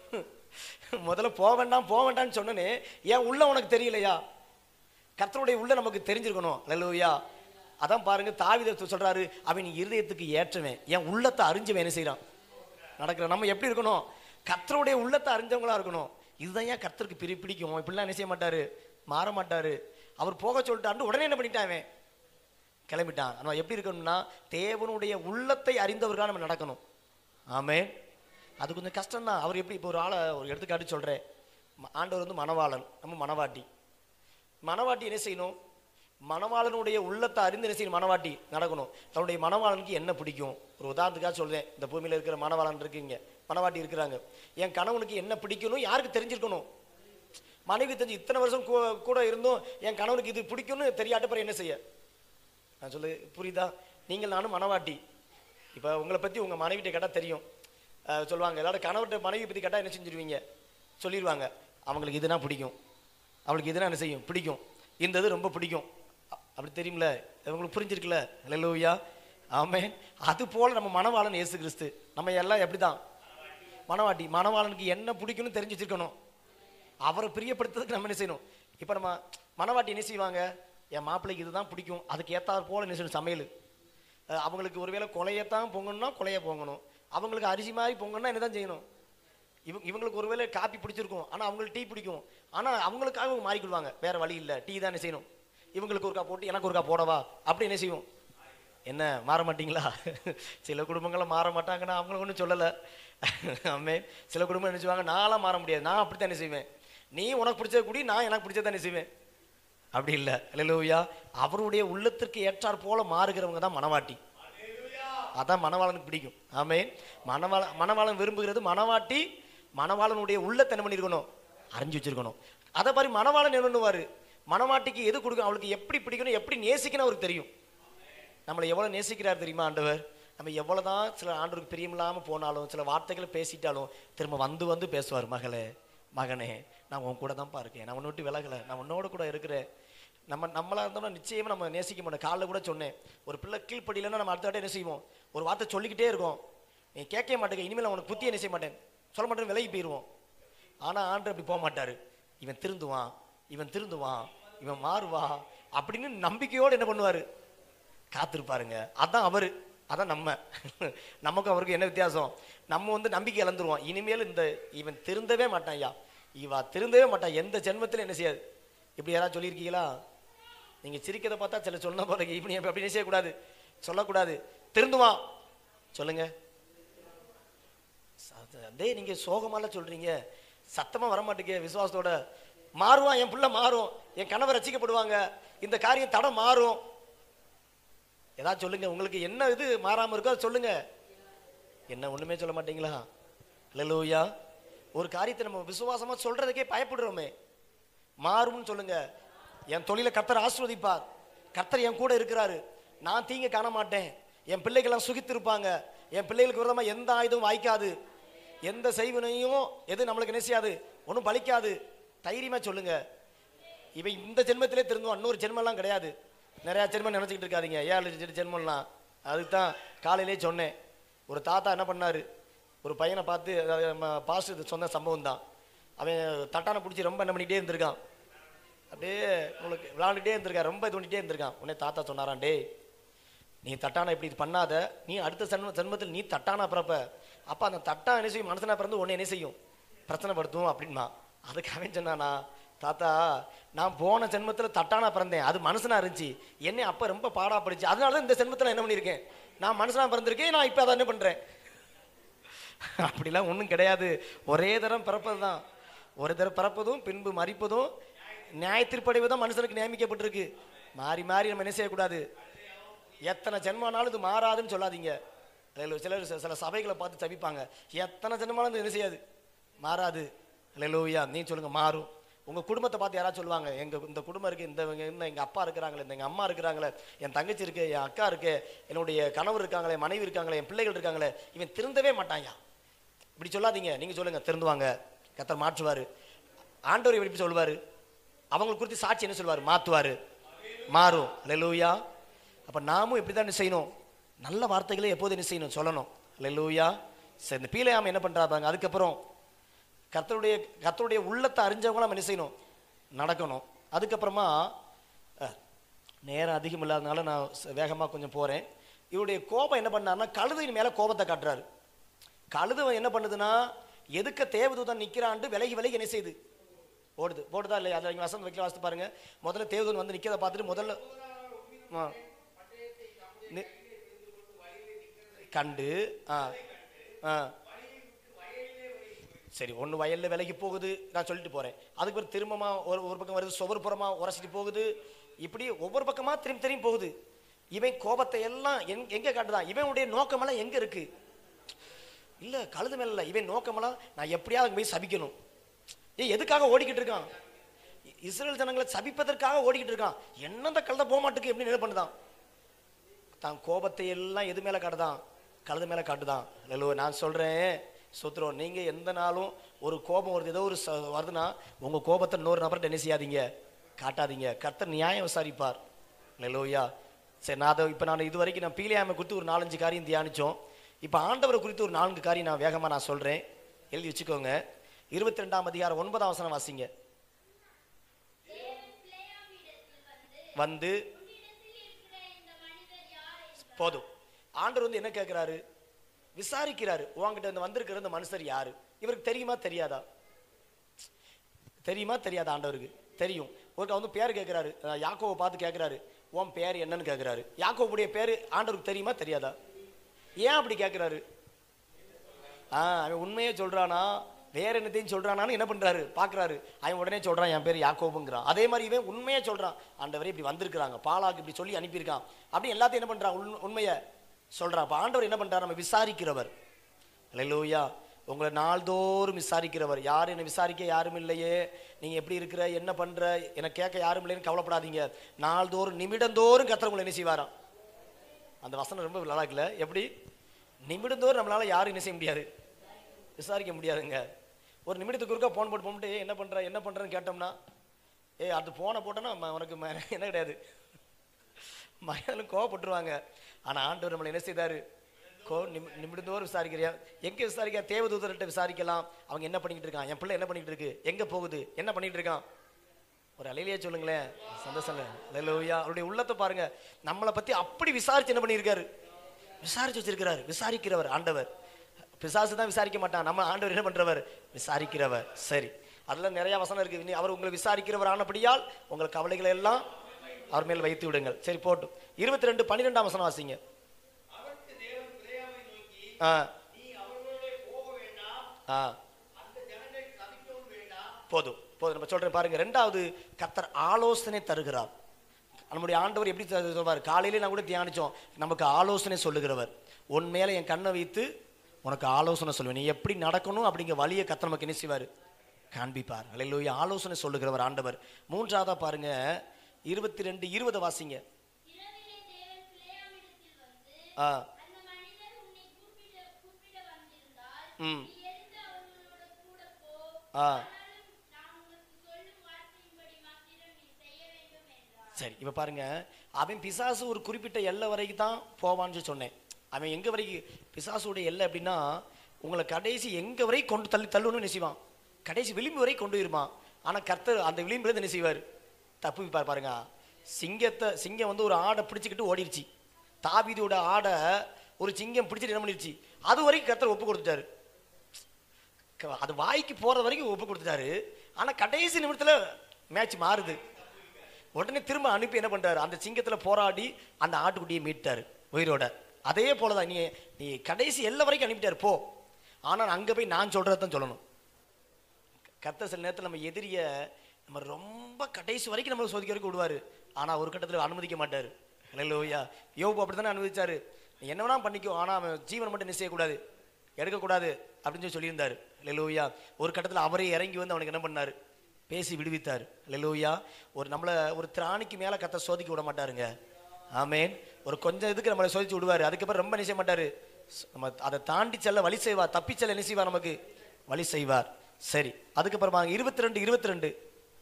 முதல்ல போக வேண்டாம்னு சொன்னனே, ஏன் உள்ள உனக்கு தெரியலையா? கர்த்தருடைய உள்ள நமக்கு தெரிஞ்சிருக்கணும். அல்லேலூயா. அதான் பாருங்க தாவீது சொல்றாரு, அவன் இருதயத்துக்கு ஏற்றவன், என் உள்ளத்தை அறிஞ்சவன் என்ன செய்யறான் நடக்கிற. நம்ம எப்படி இருக்கணும்? கர்த்தருடைய உள்ளத்தை அறிஞ்சவங்களா இருக்கணும். இதுதான் ஏன் கர்த்தருக்கு பிடிக்கும். இப்படிலாம் என்ன செய்ய மாட்டாரு, மாற மாட்டாரு. அவர் போக சொல்லிட்டான்னு உடனே என்ன பண்ணிட்டான், கிளம்பிட்டான். நம்ம எப்படி இருக்கணும்னா தேவனுடைய உள்ளத்தை அறிந்தவர்களாக நம்ம நடக்கணும். ஆமென். அது கொஞ்சம் கஷ்டம் தான். அவர் எப்படி, இப்போ ஒரு ஆளை ஒரு எடுத்துக்காட்டு சொல்றேன். ஆண்டவர் வந்து மணவாளன், நம்ம மணவாட்டி. மணவாட்டி என்ன செய்யணும்? மணவாளனுடைய உள்ளத்தை அறிந்து என்ன செய்யணும்? மணவாட்டி நடக்கணும். தன்னுடைய மணவாளனுக்கு என்ன பிடிக்கும்? ஒரு உதாரணத்துக்காக சொல்றேன். இந்த பூமியில இருக்கிற மணவாளன் இருக்கீங்க, மணவாட்டி இருக்கிறாங்க. என் கணவனுக்கு என்ன பிடிக்கணும் யாருக்கு தெரிஞ்சிருக்கணும்? மனைவி தெரிஞ்சு இத்தனை வருஷம் கூட இருந்தும் என் கணவனுக்கு இது பிடிக்கும்னு தெரியாட்ட பிறகு என்ன செய்ய? நான் சொல்லு, புரியுதா? நீங்கள் நானும் மணவாட்டி. இப்போ உங்களை பற்றி உங்கள் மனைவிட்ட கேட்டால் தெரியும். சொல்லுவாங்க எல்லாரும் கணவர்கிட்ட மனைவி பற்றி கேட்டால் என்ன செஞ்சிருவீங்க? சொல்லிடுவாங்க, அவங்களுக்கு இதுனா பிடிக்கும், அவளுக்கு இதுனா என்ன செய்யும் பிடிக்கும், இந்த இது ரொம்ப பிடிக்கும், அப்படி தெரியுமில்ல? உங்களுக்கு புரிஞ்சிருக்குல்ல? அல்லேலூயா, ஆமென். அது போல் நம்ம மணவாளன் இயேசு கிறிஸ்து. நம்ம எல்லாம் எப்படி தான் மணவாட்டி. மணவாளனுக்கு என்ன பிடிக்கும்னு தெரிஞ்சு வச்சிருக்கணும். அவரை பிரியப்படுத்துறதுக்கு நம்ம என்ன செய்யணும்? இப்போ நம்ம மணவாட்டி என்ன செய்வாங்க? என் மாப்பிள்ளைக்கு இதுதான் பிடிக்கும், அதுக்கு ஏற்றாறு போல என்ன செய்யணும் சமையல். அவங்களுக்கு ஒருவேளை கொலையத்தான் பொங்கணும்னா கொலையை பொங்கணும், அவங்களுக்கு அரிசி மாதிரி பொங்கணும்னா என்ன தான் செய்யணும்? இவங்களுக்கு ஒருவேளை காப்பி பிடிச்சிருக்கும், ஆனால் அவங்களுக்கு டீ பிடிக்கும், ஆனால் அவங்களுக்காக அவங்க மாறிக்கிடுவாங்க, வேற வழி இல்லை, டீ தான் என்ன செய்யணும். இவங்களுக்கு ஒருக்கா போட்டு எனக்கு ஒருக்கா போடவா அப்படி என்ன செய்வோம்? என்ன மாற மாட்டீங்களா? சில குடும்பங்களை மாற மாட்டாங்கன்னா அவங்களுக்கு ஒன்றும் சொல்லலை. ஆமே, சில குடும்பம் என்ன செய்வாங்க, நான்லாம் மாற முடியாது, நான் அப்படித்தான் என்ன செய்வேன், நீ உனக்கு பிடிச்ச கூடி நான் எனக்கு பிடிச்சதான் என்ன செய்வேன். அப்படி இல்லை. அல்லேலூயா. அவருடைய உள்ளத்திற்கு ஏற்றார் போல மாறுகிறவங்க தான் மணவாட்டி. அதான் மணவாளனுக்கு பிடிக்கும். ஆமே, மணவாளன் விரும்புகிறது மணவாட்டி மணவாளனுடைய உள்ளத்தை என்ன பண்ணிருக்கணும், அறிஞ்சு வச்சிருக்கணும். அதை மாதிரி மணவாளன் என்ன பண்ணுவாரு, மணவாட்டிக்கு எது கொடுக்கும், அவளுக்கு எப்படி பிடிக்கணும், எப்படி நேசிக்கணும் அவருக்கு தெரியும். நம்மளை எவ்வளவு நேசிக்கிறார் தெரியுமா ஆண்டவர்? நம்ம எவ்வளவுதான் சில ஆண்டவருக்கு பிரியமில்லாம போனாலும் சில வார்த்தைகளை பேசிட்டாலும் திரும்ப வந்து வந்து பேசுவார், மகளே மகனே நான் உன் கூட தான்ப்பா இருக்கேன், நான் உன்னை விட்டு விலகலை, நான் உன்னோட கூட இருக்கிறேன். நம்மளா இருந்தோம்னா நிச்சயமா நம்ம நேசிக்க மாட்டோம். காலைல கூட சொன்னேன், ஒரு பிள்ளை கீழ்ப்படியிலன்னா நம்ம அடுத்த வாட்டி என்ன செய்வோம், ஒரு வார்த்தை சொல்லிக்கிட்டே இருக்கோம், நீ கேட்க மாட்டேங்க, இனிமேல் உனக்கு புத்தி என்ன செய்ய மாட்டேன், சொல்ல மாட்டேன்னு விலகி போயிடுவோம். ஆனா ஆண்டவர் அப்படி போக மாட்டாரு. இவன் திருந்துவான், இவன் திருந்துவான், இவன் மாறுவா அப்படின்னு நம்பிக்கையோடு என்ன பண்ணுவாரு, காத்திருப்பாருங்க. அதான் அவரு, அதான் நமக்கும் அவருக்கு என்ன வித்தியாசம்? நம்ம வந்து நம்பிக்கை இழந்துருவோம். இனிமேல் இவன் திருந்தவே மாட்டான், ஐயா இவா திருந்தவே மாட்டான், எந்த ஜென்மத்தில் என்ன செய்யாது. இப்படி யாராவது சொல்லியிருக்கீங்களா? நீங்க சிரிக்கிறத பார்த்தா சில சொன்ன போல இப்படி அப்படி என்ன செய்யக்கூடாது, சொல்லக்கூடாது. திருந்துவான் சொல்லுங்க. அதே நீங்க சோகமால சொல்றீங்க, சத்தமா வரமாட்டேங்க விசுவாசத்தோட. மாறுவான், என் பிள்ளை மாறும், என் கணவர் ரசிக்கப்படுவாங்க, இந்த காரியம் தடம் மாறும். ஏதாவது சொல்லுங்க, உங்களுக்கு என்ன இது மாறாம இருக்கோ அதை சொல்லுங்க. என்ன ஒண்ணுமே சொல்ல மாட்டீங்களா? அல்லேலூயா. ஒரு காரியத்தை நம்ம விசுவாசமா சொல்றதுக்கே பயப்படுறோமே. மாறும்னு சொல்லுங்க. என் தொழில கர்த்தர் ஆசீர்வதிப்பார், கர்த்தர் என் கூட இருக்கிறாரு, நான் தீங்க காண மாட்டேன், என் பிள்ளைகள்லாம் சுகித்திருப்பாங்க, என் பிள்ளைகளுக்கு விரோதமா எந்த ஆயுதமும் வாய்க்காது, எந்த செய்வினையும் எது நம்மளுக்கு என்ன செய்யாது, ஒன்றும் பலிக்காது. தைரியமா சொல்லுங்க. இவன் இந்த ஜென்மத்திலே திருந்துவான், இன்னொரு ஜென்மெல்லாம் கிடையாது. நிறைய ஜென்மம் நினைச்சுக்கிட்டு இருக்காதீங்க, 7 ஜென்மம்லாம். அதுக்கு தான் காலையிலே சொன்னேன். ஒரு தாத்தா என்ன பண்ணாரு, ஒரு பையனை பார்த்து, பாஸ்டர் சொன்ன சம்பவம் தான். அவன் தட்டானை பிடிச்சி ரொம்ப என்ன பண்ணிகிட்டே இருந்திருக்கான், அப்படியே உங்களுக்கு விளாண்டுட்டே இருந்திருக்கான், ரொம்ப இது பண்ணிகிட்டே இருந்திருக்கான். உடனே தாத்தா சொன்னாரான், டே நீ தட்டானா இப்படி இது பண்ணாத, நீ அடுத்த ஜென்மத்தில் நீ தட்டானா பிறப்ப, அப்போ அந்த தட்டா என்ன செய்யும், மனசனா பிறந்து உடனே என்ன செய்யும், பிரச்சனைப்படுத்தும் அப்படின்னா. அதுக்கு அவன் சொன்னானா, தாத்தா நான் போன ஜென்மத்தில் தட்டானா பிறந்தேன், அது மனுஷனா இருந்துச்சு, என்னை அப்போ ரொம்ப பாடாப்படுச்சு, அதனால தான் இந்த ஜென்மத்தில் என்ன பண்ணியிருக்கேன், நான் மனுஷனா பிறந்திருக்கேன், நான் இப்போ அதை என்ன பண்ணுறேன். அப்படிலாம் ஒன்றும் கிடையாது. ஒரே தரம் பிறப்பது தான். ஒரு தரம் பிறப்பதும் பின்பு மரிப்பதும் நியாயத்திற்படைவதும் மனுஷனுக்கு நியமிக்கப்பட்டிருக்கு. மாறி மாறி நம்ம என்ன செய்யக்கூடாது. எத்தனை ஜென்மானாலும் இது மாறாதுன்னு சொல்லாதீங்க. சிலர் சில சபைகளை பார்த்து தவிப்பாங்க, எத்தனை ஜென்மானாலும் இது என்ன செய்யாது, மாறாது. அல்லேலூயா. நீ சொல்லுங்க மாறும். உங்கள் குடும்பத்தை பார்த்து யாராவது சொல்லுவாங்க, இந்த குடும்பம் இருக்குது, இந்த எங்கள் அப்பா இருக்கிறாங்களே, எங்கள் அம்மா இருக்கிறாங்களே, என் தங்கச்சி இருக்கு, என் அக்கா இருக்கு, என்னுடைய கணவர் இருக்காங்களே, மனைவி இருக்காங்களே, என் பிள்ளைகள் இருக்காங்களே, இவன் திருந்தவே மாட்டாயா. இப்படி சொல்லாதீங்க. நீங்கள் சொல்லுங்கள் திருந்துவாங்க, கர்த்தர் மாற்றுவார். ஆண்டவர் எப்படி சொல்லுவார், அவங்களுக்கு குறித்து சாட்சி என்ன சொல்லுவார், மாற்றுவார், மாறும். அல்லேலூயா. அப்போ நாமும் இப்படி தான் செய்யணும். நல்ல வார்த்தைகளை எப்போது என்ன செய்யணும், சொல்லணும். அல்லேலூயா. சரி, இந்த பீலையாம என்ன பண்ணுறாங்க, அதுக்கப்புறம் கர்த்தருடைய உள்ளத்தை அறிஞ்சவங்க நம்ம என்ன செய்யணும், நடக்கணும். அதுக்கப்புறமா நேரம் அதிகம் இல்லாதனால நான் வேகமாக கொஞ்சம் போகிறேன். இவருடைய கோபம் என்ன பண்ணாருன்னா, கழுதையின் மேலே கோபத்தை காட்டுறாரு. கழுதை என்ன பண்ணுதுன்னா, எதுக்க தேவதூதன் நிற்கிறான்ட்டு விலகி விலகி என்ன செய்யுது, போடுதா இல்லையா. அதில் நீங்கள் வசனம் வைக்கல, வாசித்து பாருங்க. முதல்ல தேவதூதன் வந்து நிற்கிறத பார்த்துட்டு முதல்ல கண்டு சரி, ஒன்று வயலில் விலகி போகுது, நான் சொல்லிட்டு போகிறேன். அதுக்கு பிறகு திரும்பமா ஒரு பக்கம் வருது, சுவர் புறமாக உரசிட்டு போகுது. இப்படி ஒவ்வொரு பக்கமாக திரும்பி போகுது. இவன் கோபத்தை எல்லாம் எங்கே காட்டுதான், இவனுடைய நோக்கமெல்லாம் எங்கே இருக்கு, இல்லை கழுது மேல இல்லை, இவன் நோக்கமெல்லாம் நான் எப்படியாவது போய் சபிக்கணும். எதுக்காக ஓடிக்கிட்டு இருக்கான், இஸ்ரேல் ஜனங்களை சபிப்பதற்காக ஓடிக்கிட்டு இருக்கான். என்ன இந்த கழுதை போக மாட்டுக்கு எப்படி நிலை பண்ணுதான், தான் கோபத்தை எல்லாம் எது மேலே காட்டுதான், கழுது மேலே காட்டுதான். இல்லைல்ல, நான் சொல்கிறேன் சூத்திரம், நீங்கள் எந்த நாளும் ஒரு கோபம் வருது, ஏதோ ஒரு வருதுன்னா உங்கள் கோபத்தை இன்னொரு நபர்கிட்ட என்ன செய்யாதீங்க, காட்டாதீங்க. கர்த்தர் நியாயம் விசாரிப்பார். இல்லையா. சரி, நான் இது வரைக்கும் நான் பீலையாமை குறித்து ஒரு 4-5 காரியம் தியானித்தோம். இப்போ ஆண்டவரை குறித்து ஒரு 4 காரியம் நான் வேகமாக நான் சொல்கிறேன், எழுதி வச்சுக்கோங்க. 22ஆம் அதிகாரம் 9ஆம் வசனம் வாசிங்க. வந்து போதும். ஆண்டவர் வந்து என்ன கேட்கிறாரு, விசாரிக்கிறாரு. உங்ககிட்ட வந்திருக்கிற இந்த மனுஷர் யாரு, இவருக்கு தெரியுமா தெரியாதா, தெரியுமா தெரியாதா. ஆண்டவருக்கு தெரியும். ஒருக்கா வந்து பேர் கேட்கிறாரு, யாக்கோவை பார்த்து கேட்கிறாரு, உன் பேர் என்னன்னு கேட்கிறாரு. யாக்கோவுடைய பேரு ஆண்டவருக்கு தெரியுமா தெரியாதா. ஏன் அப்படி கேட்கிறாரு, அவன் உண்மையே சொல்றானா வேற என்னத்தையும் சொல்றானான்னு என்ன பண்றாரு பாக்குறாரு. அவன் உடனே சொல்றான், என் பேர் யாக்கோபுங்கிறான். அதே மாதிரி இவன் உண்மையே சொல்றான், ஆண்டவரே இப்படி வந்திருக்கிறாங்க, பாலாக்கு இப்படி சொல்லி அனுப்பியிருக்கான் அப்படி எல்லாத்தையும் என்ன பண்றான், உண்மையை சொல்றான். அப்ப ஆண்டவர் என்ன பண்றாரு, நம்ம விசாரிக்கிறவர். அல்லேலூயா. உங்களை நாள்தோறும் விசாரிக்கிறவர். யார் என்ன விசாரிக்க யாரும் இல்லையே, நீங்க எப்படி இருக்கிற, என்ன பண்ற, எனக்கு கேட்க யாரும் இல்லைன்னு கவலைப்படாதீங்க. நாள்தோறும் நிமிடந்தோறும் கர்த்தர் உங்களை என்ன செய்வாராம். அந்த வசனம் ரொம்ப நல்லா இருக்குல்ல. எப்படி நிமிடந்தோறும் நம்மளால யாரும் என்ன செய்ய முடியாது, விசாரிக்க முடியாதுங்க. ஒரு நிமிடத்துக்கு ஒருக்கா போன் போட்டு என்ன பண்றேன்னு கேட்டோம்னா, அது போனை போட்டோன்னா உனக்கு என்ன கிடையாது, மயாலும் கோவப்பட்டுருவாங்க. ஆனா ஆண்டவர் நம்மளை என்ன செய்தாரு, நிமிடந்தோறும் விசாரிக்கிறியா. எங்க விசாரிக்க, தேவதூதர்கிட்ட விசாரிக்கலாம். அவங்க என்ன பண்ணிட்டு இருக்கான், என் பிள்ளை என்ன பண்ணிட்டு இருக்கு, எங்க போகுது, என்ன பண்ணிட்டு இருக்கான். ஒரு அலையிலேயே சொல்லுங்களேன், சந்தோஷம். அல்லேலூயா. அவருடைய உள்ளத்தை பாருங்க. நம்மளை பத்தி அப்படி விசாரிச்சு என்ன பண்ணியிருக்காரு, விசாரிச்சு வச்சிருக்கிறாரு. விசாரிக்கிறவர் ஆண்டவர். பிசாசு தான் விசாரிக்க மாட்டான், நம்ம ஆண்டவர் என்ன பண்றவர், விசாரிக்கிறவர். சரி, அதுல நிறைய வசனம் இருக்கு. அவர் உங்களை விசாரிக்கிறவர் ஆனபடியால் உங்கள் கவலைகளை எல்லாம் அவர் மேல் வைத்து விடுங்கள். சரி போட்டும். 22:12 வசனம் வாசிங்க. போதும் போதும், நம்ம சொல்றேன் பாருங்க. 2வது, கர்த்தர் ஆலோசனை தருகிறார். நம்முடைய ஆண்டவர் எப்படி சொல்வார், காலையிலே நான் கூட தியானிச்சோம், நமக்கு ஆலோசனை சொல்லுகிறவர். உன் மேல என் கண்ணை வைத்து உனக்கு ஆலோசனை சொல்லுவேன், நீ எப்படி நடக்கணும் அப்படிங்கிற வழியை கர்த்தர் நமக்கு என்ன செய்வார், காண்பிப்பார். அல்லேலூயா. ஆலோசனை சொல்லுகிறவர் ஆண்டவர். 3வதா பாருங்க, 22:20 வாசிங்க. சரி, இப்ப பாருங்க, அவன் பிசாசு ஒரு குறிப்பிட்ட எல்லை வரைக்கும் தான் போவான்னு சொன்னேன். அவன் எங்க வரைக்கும், பிசாசுடைய எல்லை அப்படின்னா உங்களை கடைசி எங்க வரை கொண்டு தள்ளணும்னு நினைச்சுவான், கடைசி விளிம்பு வரை கொண்டு வருவான். ஆனா கர்த்தர் அந்த விளிம்புல என்ன செய்வார், தப்பு பாருங்க. சிங்கம் வந்து ஒரு ஆடை பிடிச்சிக்கிட்டு ஓடிடுச்சு. தாவீதோட ஆடை ஒரு சிங்கம் பிடிச்சிட்டு என்ன பண்ணிருச்சு, அது வரைக்கும் கர்த்தர் ஒப்பு கொடுத்துட்டாரு. அது வாய்க்கு போற வரைக்கும் ஒப்பு கொடுத்துட்டாரு. ஆனா கடைசி நிமிடத்துல மேட்ச் மாறுது. உடனே திரும்ப அனுப்பி என்ன பண்றாரு, அந்த சிங்கத்துல போராடி அந்த ஆட்டுக்குட்டியை மீட்டாரு உயிரோட. அதே போலதான் நீ கடைசி எல்லை வரைக்கும் அனுப்பிட்டாரு போ. ஆனால் அங்கே போய் நான் சொல்கிறதான் சொல்லணும். கர்த்தர் சில நேரத்தில் நம்ம எதிரிய நம்ம ரொம்ப கடைசி வரைக்கும் நம்மளை சோதிக்க வரைக்கும் விடுவார். ஆனால் ஒரு கட்டத்தில் அனுமதிக்க மாட்டார். ஹல்லேலூயா. யோபு அப்படி தானே அனுமதிச்சார். என்ன வேணா பண்ணிக்கோ, ஆனால் அவன் ஜீவனை மட்டும் என்ன செய்யக்கூடாது, எடுக்கக்கூடாது அப்படின்னு சொல்லியிருந்தார். ஹல்லேலூயா. ஒரு கட்டத்தில் அவரே இறங்கி வந்து அவனுக்கு என்ன பண்ணார், பேசி விடுவித்தார். ஹல்லேலூயா. நம்மளை ஒரு திராணிக்கு மேலே கர்த்தர் சோதிக்க விட மாட்டாருங்க. ஆமேன். ஒரு கொஞ்சம் இதுக்கு நம்மளை சோதிச்சு விடுவார். அதுக்கப்புறம் ரொம்ப என்ன செய்ய மாட்டார், நம்ம அதை தாண்டி செல்ல வழி செய்வார். தப்பி செல்ல என்ன செய்வார், நமக்கு வழி செய்வார். சரி, அதுக்கப்புறமா 22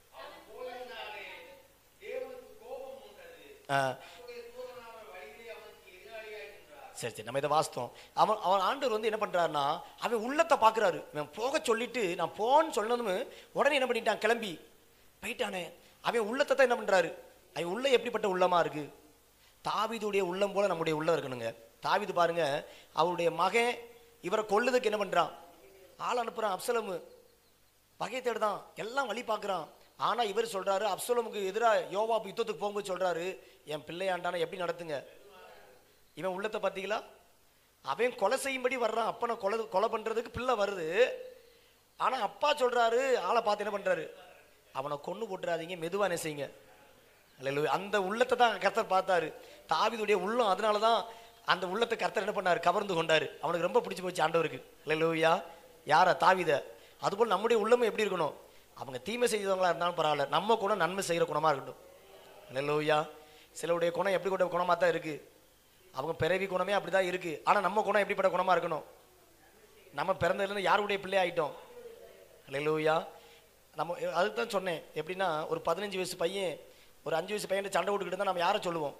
சரி நம்ம இதை வாசித்தோம். அவன் ஆண்டவர் வந்து என்ன பண்றாருன்னா, அவன் உள்ளத்தை பார்க்குறாரு. அவன் போக சொல்லிட்டு நான் போன்னு சொன்னதும் உடனே என்ன பண்ணிட்டான், கிளம்பி போயிட்டானே. அவன் உள்ளத்தை தான் என்ன பண்றாரு, அவன் உள்ள எப்படிப்பட்ட உள்ளமா இருக்கு, தாவீதுடைய உள்ளம் போல நம்முடைய உள்ளம் இருக்கணுங்க. தாவீது பாருங்க, அவருடைய மகன் இவரை கொல்லுறதுக்கு என்ன பண்றான், ஆள் அனுப்புறான். அப்சலோமு பகை தேடுதான், எல்லாம் வழி பார்க்குறான். ஆனா இவர் சொல்றாரு, அப்சலோமுக்கு எதிராக யோவாப் யுத்தத்துக்கு போகும்போது சொல்றாரு, என் பிள்ளையாண்டான எப்படி நடத்துங்க. இவன் உள்ளத்தை பார்த்தீங்களா, அவன் கொலை செய்யும்படி வர்றான். அப்பனை கொலை பண்றதுக்கு பிள்ளை வருது. ஆனா அப்பா சொல்றாரு, ஆளை பார்த்து என்ன பண்றாரு, அவனை கொண்டு போட்டுறாதீங்க, மெதுவா என்ன செய்யுங்க. அந்த உள்ளத்தை தான் கர்த்தர் பார்த்தாரு, தாவீதுடைய உள்ளம். அதனாலதான் அந்த உள்ளத்தை கர்த்தர் என்ன பண்ணாரு, கவர்ந்து கொண்டாரு. அவனுக்கு ரொம்ப பிடிச்சி போச்சு ஆண்டவருக்கு. அல்லேலூயா. யார, தாவீத. அதுபோல் நம்முடைய உள்ளமும் எப்படி இருக்கணும், அவங்க தீமை செய்தவங்களா இருந்தாலும் பரவாயில்ல, நம்ம குணம் நன்மை செய்கிற குணமா இருக்கட்டும். அல்லேலூயா. சிலருடைய குணம் எப்படிப்பட்ட குணமா தான் இருக்கு, அவங்க பிறவி குணமே அப்படிதான் இருக்கு. ஆனா நம்ம குணம் எப்படிப்பட்ட குணமா இருக்கணும், நம்ம பிறந்ததுல யாருடைய பிள்ளை ஆயிட்டோம். அல்லேலூயா. நம்ம அதுதான் சொன்னேன். எப்படின்னா, ஒரு 15 வயசு பையன் ஒரு 5 வயசு பையன் சண்டை விட்டுக்கிட்டு தான் நம்ம யாரை சொல்லுவோம்,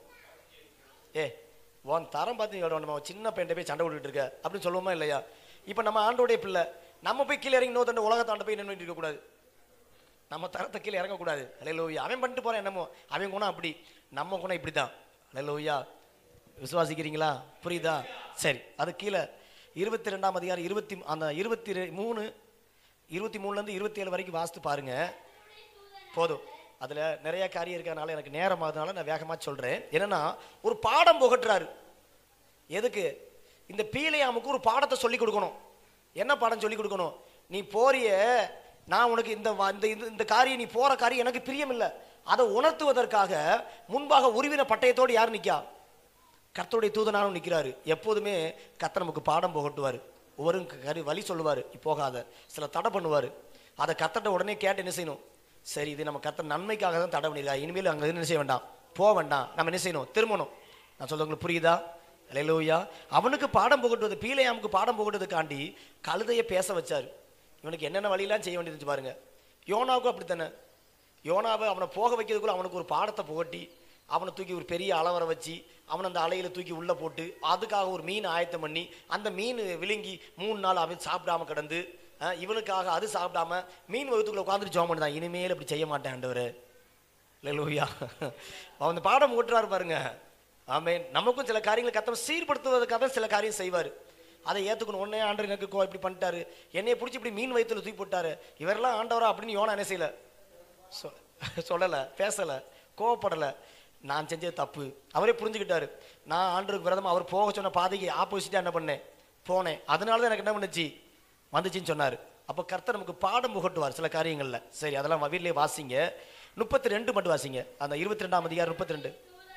உன் தரம் பார்த்து நம்ம சின்ன பையன் போய் சண்டை விட்டுட்டு இருக்க அப்படின்னு சொல்லுவோமா இல்லையா. இப்ப நம்ம ஆண்டோடைய பிள்ளை, நம்ம போய் கீழே இறங்கி நோத்தண்ட உலகத்தாண்ட போய் என்ன இருக்க கூடாது, நம்ம தரத்தை கீழே இறங்கக்கூடாது. அல்லேலூயா. அவன் பண்ணிட்டு போறான் என்னமோ, அவன் குணம் அப்படி, நம்ம குணம் இப்படித்தான். அல்லேலூயா. விசுவாசிக்கிறீங்களா, புரியுதா? சரி, அது கீழே 22ஆம் அதிகாரம் 23 23 27 வரைக்கும் வாசித்து பாருங்க. போதும், அதுல நிறைய காரியம் இருக்கனால எனக்கு நேரம் ஆகுதுனால நான் வேகமா சொல்றேன். என்னன்னா, ஒரு பாடம் புகட்டுறாரு. எதுக்கு, இந்த பீலையாமுக்கு ஒரு பாடத்தை சொல்லி கொடுக்கணும். என்ன பாடம் சொல்லி கொடுக்கணும், நீ போறிய, நான் உனக்கு இந்த காரியம், நீ போற காரியம் எனக்கு பிரியம் இல்லை, அதை உணர்த்துவதற்காக முன்பாக உருவின பட்டயத்தோடு யார் நிக்கா, கர்த்தருடைய தூதனாலும் நிற்கிறாரு. எப்போதுமே கர்த்தர் நமக்கு பாடம் புகட்டுவார். ஒவ்வொரு வழி சொல்லுவார், போகாத, சில தடை பண்ணுவார். அதை கர்த்தர்ட்ட உடனே கேட்டு என்ன செய்யணும், சரி இது நம்ம கர்த்தர் நன்மைக்காக தான் தடை பண்ணியிருக்கா, இனிமேல் அங்கே என்ன செய்ய வேண்டாம், போக வேண்டாம், நம்ம என்ன செய்யணும், திரும்பணும். நான் சொல்றவங்களுக்கு புரியுதா? அல்லேலூயா. அவனுக்கு பாடம் புகட்டுவது, பீலையாமுக்கு பாடம் புகட்டுவதுக்காண்டி கழுதையை பேச வச்சாரு. இவனுக்கு என்னென்ன வழியெல்லாம் செய்ய வேண்டியது பாருங்க. யோனாவுக்கும் அப்படித்தானே. யோனாவை அவனை போக வைக்கிறதுக்குள்ள அவனுக்கு ஒரு பாடத்தை புகட்டி, அவனை தூக்கி ஒரு பெரிய அளவரை வச்சு, அவனை அந்த அலையில தூக்கி உள்ள போட்டு, அதுக்காக ஒரு மீன் ஆயத்தம் பண்ணி, அந்த மீன் விழுங்கி 3 நாள் அவன் சாப்பிடாம கிடந்து, இவனுக்காக அது சாப்பிடாம மீன் வகுத்துக்குள்ள உட்காந்துட்டு ஜோம் பண்ணுதான், இனிமேல் அப்படி செய்ய மாட்டேன் ஆண்டவரே. அல்லேலூயா. அவன் பாடம் ஓட்டுறாரு பாருங்க. ஆமென். நமக்கும் சில காரியங்களை கர்த்தர் சீர்படுத்துவதற்காக சில காரியம் செய்வார். அதை ஏத்துக்கணும். உடனே ஆண்டவர் எனக்கு இப்படி பண்ணிட்டாரு, என்னைய பிடிச்சி இப்படி மீன் வயிற்றுல தூக்கி போட்டாரு, இவரெல்லாம் ஆண்டவரா அப்படின்னு யோனா என்ன செய்யல, சொல்லல, பேசல, கோவப்படல. நான் செஞ்சது தப்பு, அவரே புரிஞ்சுக்கிட்டாரு. நான் ஆண்டவருக்கு விரதமா அவர் போக சொன்ன பாதைக்கு ஆப்போசிட்டா என்ன பண்ணேன், போனேன். அதனாலதான் எனக்கு என்ன பண்ணுச்சு, வந்துச்சுன்னு சொன்னாரு. அப்ப கர்த்தர் நமக்கு பாடம் புகட்டுவார் சில காரியங்கள்ல. சரி, அதெல்லாம் வீட்டிலே வாசிங்க. 32 மட்டும் வாசிங்க. அந்த 22ஆம் அதிகாரம் 32.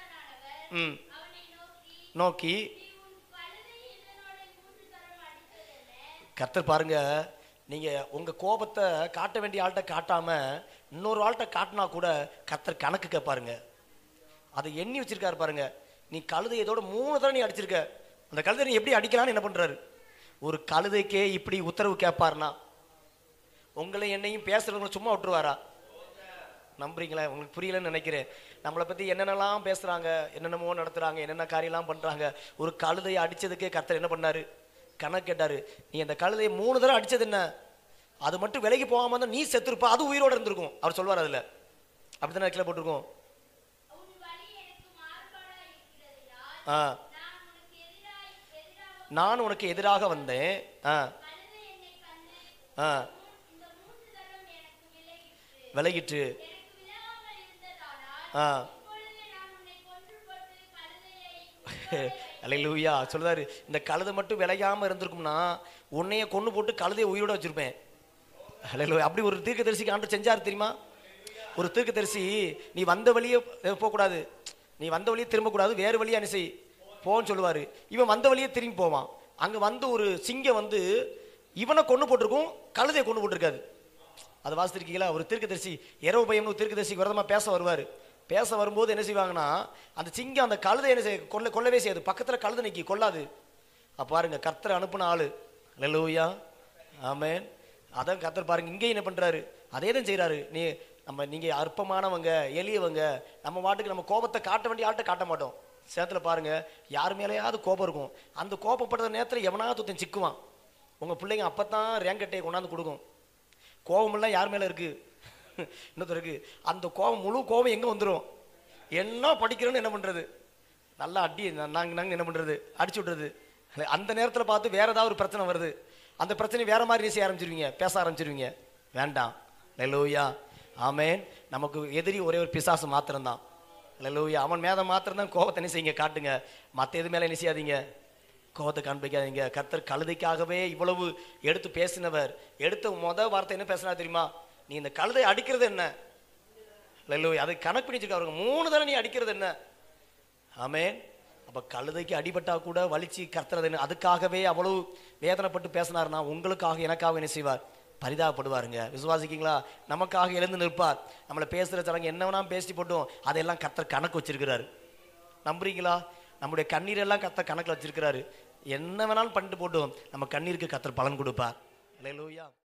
நோக்கி கர்த்தர் பாருங்க, நீங்க உங்க கோபத்தை காட்ட வேண்டிய ஆள்கிட்ட காட்டாம இன்னொரு ஆள்கிட்ட காட்டினா கூட கர்த்தர் கணக்கு கேட்பாருங்க. அதை எண்ணி வச்சிருக்காரு பாருங்க. நீ கழுதை இதோட 3 தடவை நீ அடிச்சிருக்க, அந்த கழுதை நீ எப்படி அடிக்கலான்னு என்ன பண்றாரு. ஒரு கழுதைக்கே இப்படி உத்தரவு கேட்பாருனா, உங்களை என்னையும் பேசுறவங்களை சும்மா விட்டுருவாரா? நம்புறீங்களா? உங்களுக்கு புரியலன்னு நினைக்கிறேன். நம்மளை பத்தி என்னென்னலாம் பேசுறாங்க, என்னென்னமோ நடத்துறாங்க, என்னென்ன காரியம்லாம் பண்றாங்க. ஒரு கழுதையை அடிச்சதுக்கே கர்த்தர் என்ன பண்ணாரு, கணக்கு கேட்டாரு. நீ அந்த கழுதையை 3 தடவை அடிச்சது என்ன, அது மட்டும் விலைக்கு போகாம இருந்தா நீ செத்துருப்பா, அது உயிரோட இருந்திருக்கும். அவர் சொல்வார் அதுல, அப்படித்தானே கீழே போட்டிருக்கோம். நான் உனக்கு எதிராக வந்தேன், விலகிட்டு, அல்லேலூயா. சொல்றாரு, இந்த கழுதை மட்டும் விளையாம இருந்திருக்கும்னா உன்னைய கொண்டு போட்டு கழுதையை உயிரோட வச்சிருப்பேன். அல்லேலூயா. அப்படி ஒரு தீர்க்கதரிசிக்கு ஆண்டவர் செஞ்சாரு தெரியுமா? ஒரு தீர்க்கதரிசி, நீ வந்த வழியே போகக்கூடாது, நீ வந்த வழியே திரும்பக்கூடாது, வேறு வழியா என்ன செய் போன்னு சொல்லுவாரு. இவன் வந்த வழியே திரும்பி போவான். அங்க வந்து ஒரு சிங்கம் வந்து இவனை கொண்டு போட்டிருக்கும், கழுதையை கொண்டு போட்டிருக்காது. அதை வாசித்திருக்கீங்களா? ஒரு தீர்க்கதரிசி இரவு பயம்னு தீர்க்கதரிசிக்கு விரதமா பேச வருவாரு. பேச வரும்போது என்ன செய்வாங்கன்னா, அந்த சிங்கம் அந்த கழுதை என்ன செய்ய கொல்லவே செய்யாது. பக்கத்துல கழுதை நிக்கி கொல்லாது. அப்ப பாருங்க, கர்த்தர் அனுப்புன ஆளு. அல்லேலூயா, ஆமென். அதான் கர்த்தர் பாருங்க இங்கேயும் என்ன பண்றாரு, அதே தான் செய்யறாரு. நீங்க அற்பமானவங்க, எளியவங்க, நம்ம வாட்டுக்கு நம்ம கோபத்தை காட்ட வேண்டிய ஆள்கிட்ட காட்ட மாட்டோம். சேத்துல பாருங்க, யார் மேலேயாவது கோபம் இருக்கும். அந்த கோபப்படுற நேரத்தில் எவனாவது ஒருத்தன் சிக்குவான். உங்க பிள்ளைங்க அப்பதான் ரேங்க் அட்டையை கொண்டாந்து கொடுக்கும். கோபமெல்லாம் யார் மேல இருக்கு? இன்னொருத்தர் இருக்கு. அந்த கோபம், முழு கோபம் எங்க வந்துடும்? என்ன படிக்கிறோன்னு என்ன பண்றது, நல்லா அடி நாங்க என்ன பண்றது, அடிச்சு விடுறது. அந்த நேரத்தில் பார்த்து வேற ஏதாவது ஒரு பிரச்சனை வருது, அந்த பிரச்சனை வேற மாதிரி பேச ஆரம்பிச்சிருவீங்க, பேச ஆரம்பிச்சிருவீங்க. வேண்டாம். அல்லேலூயா, ஆமென். நமக்கு எதிரி ஒரே ஒரு பிசாசு மாத்திரம்தான். அல்லேலூயா. அவன் மேல மாத்திரம்தான் கோபத்தை என்ன செய்யுங்க, காட்டுங்க. மற்ற எது மேல என்ன செய்யாதீங்க, கோபத்தை காண்பிக்காதீங்க. கர்த்தர் கழுதைக்காகவே இவ்வளவு எடுத்து பேசினவர். எடுத்த வார்த்தை என்ன பேசினா தெரியுமா? நீ இந்த கழுதை அடிக்கிறது என்ன? அல்லேலூயா. அதை கணக்கு பண்ணிச்சிருக்க அவருங்க. 3 தடவை நீ அடிக்கிறது என்ன? ஆமென். அப்ப கழுதைக்கு அடிபட்டா கூட வலிச்சு கர்த்தர் என்ன, அதுக்காகவே அவ்வளவு வேதனைப்பட்டு பேசினார்னா உங்களுக்காக எனக்காக என்ன செய்வார்? பரிதாபப்படுவாருங்க. விசுவாசிக்கீங்களா? நமக்காக எழுந்து நிற்பார். நம்மளை பேசுற சடங்கு என்ன வேணா பேசி போட்டோம், அதெல்லாம் கர்த்தர் கணக்கு வச்சிருக்கிறாரு. நம்புறீங்களா? நம்முடைய கண்ணீரெல்லாம் கர்த்தர் கணக்கில் வச்சிருக்கிறாரு. என்ன வேணாலும் பண்ணிட்டு போட்டோம், நம்ம கண்ணீருக்கு கர்த்தர் பலன் கொடுப்பார். அல்லேலூயா.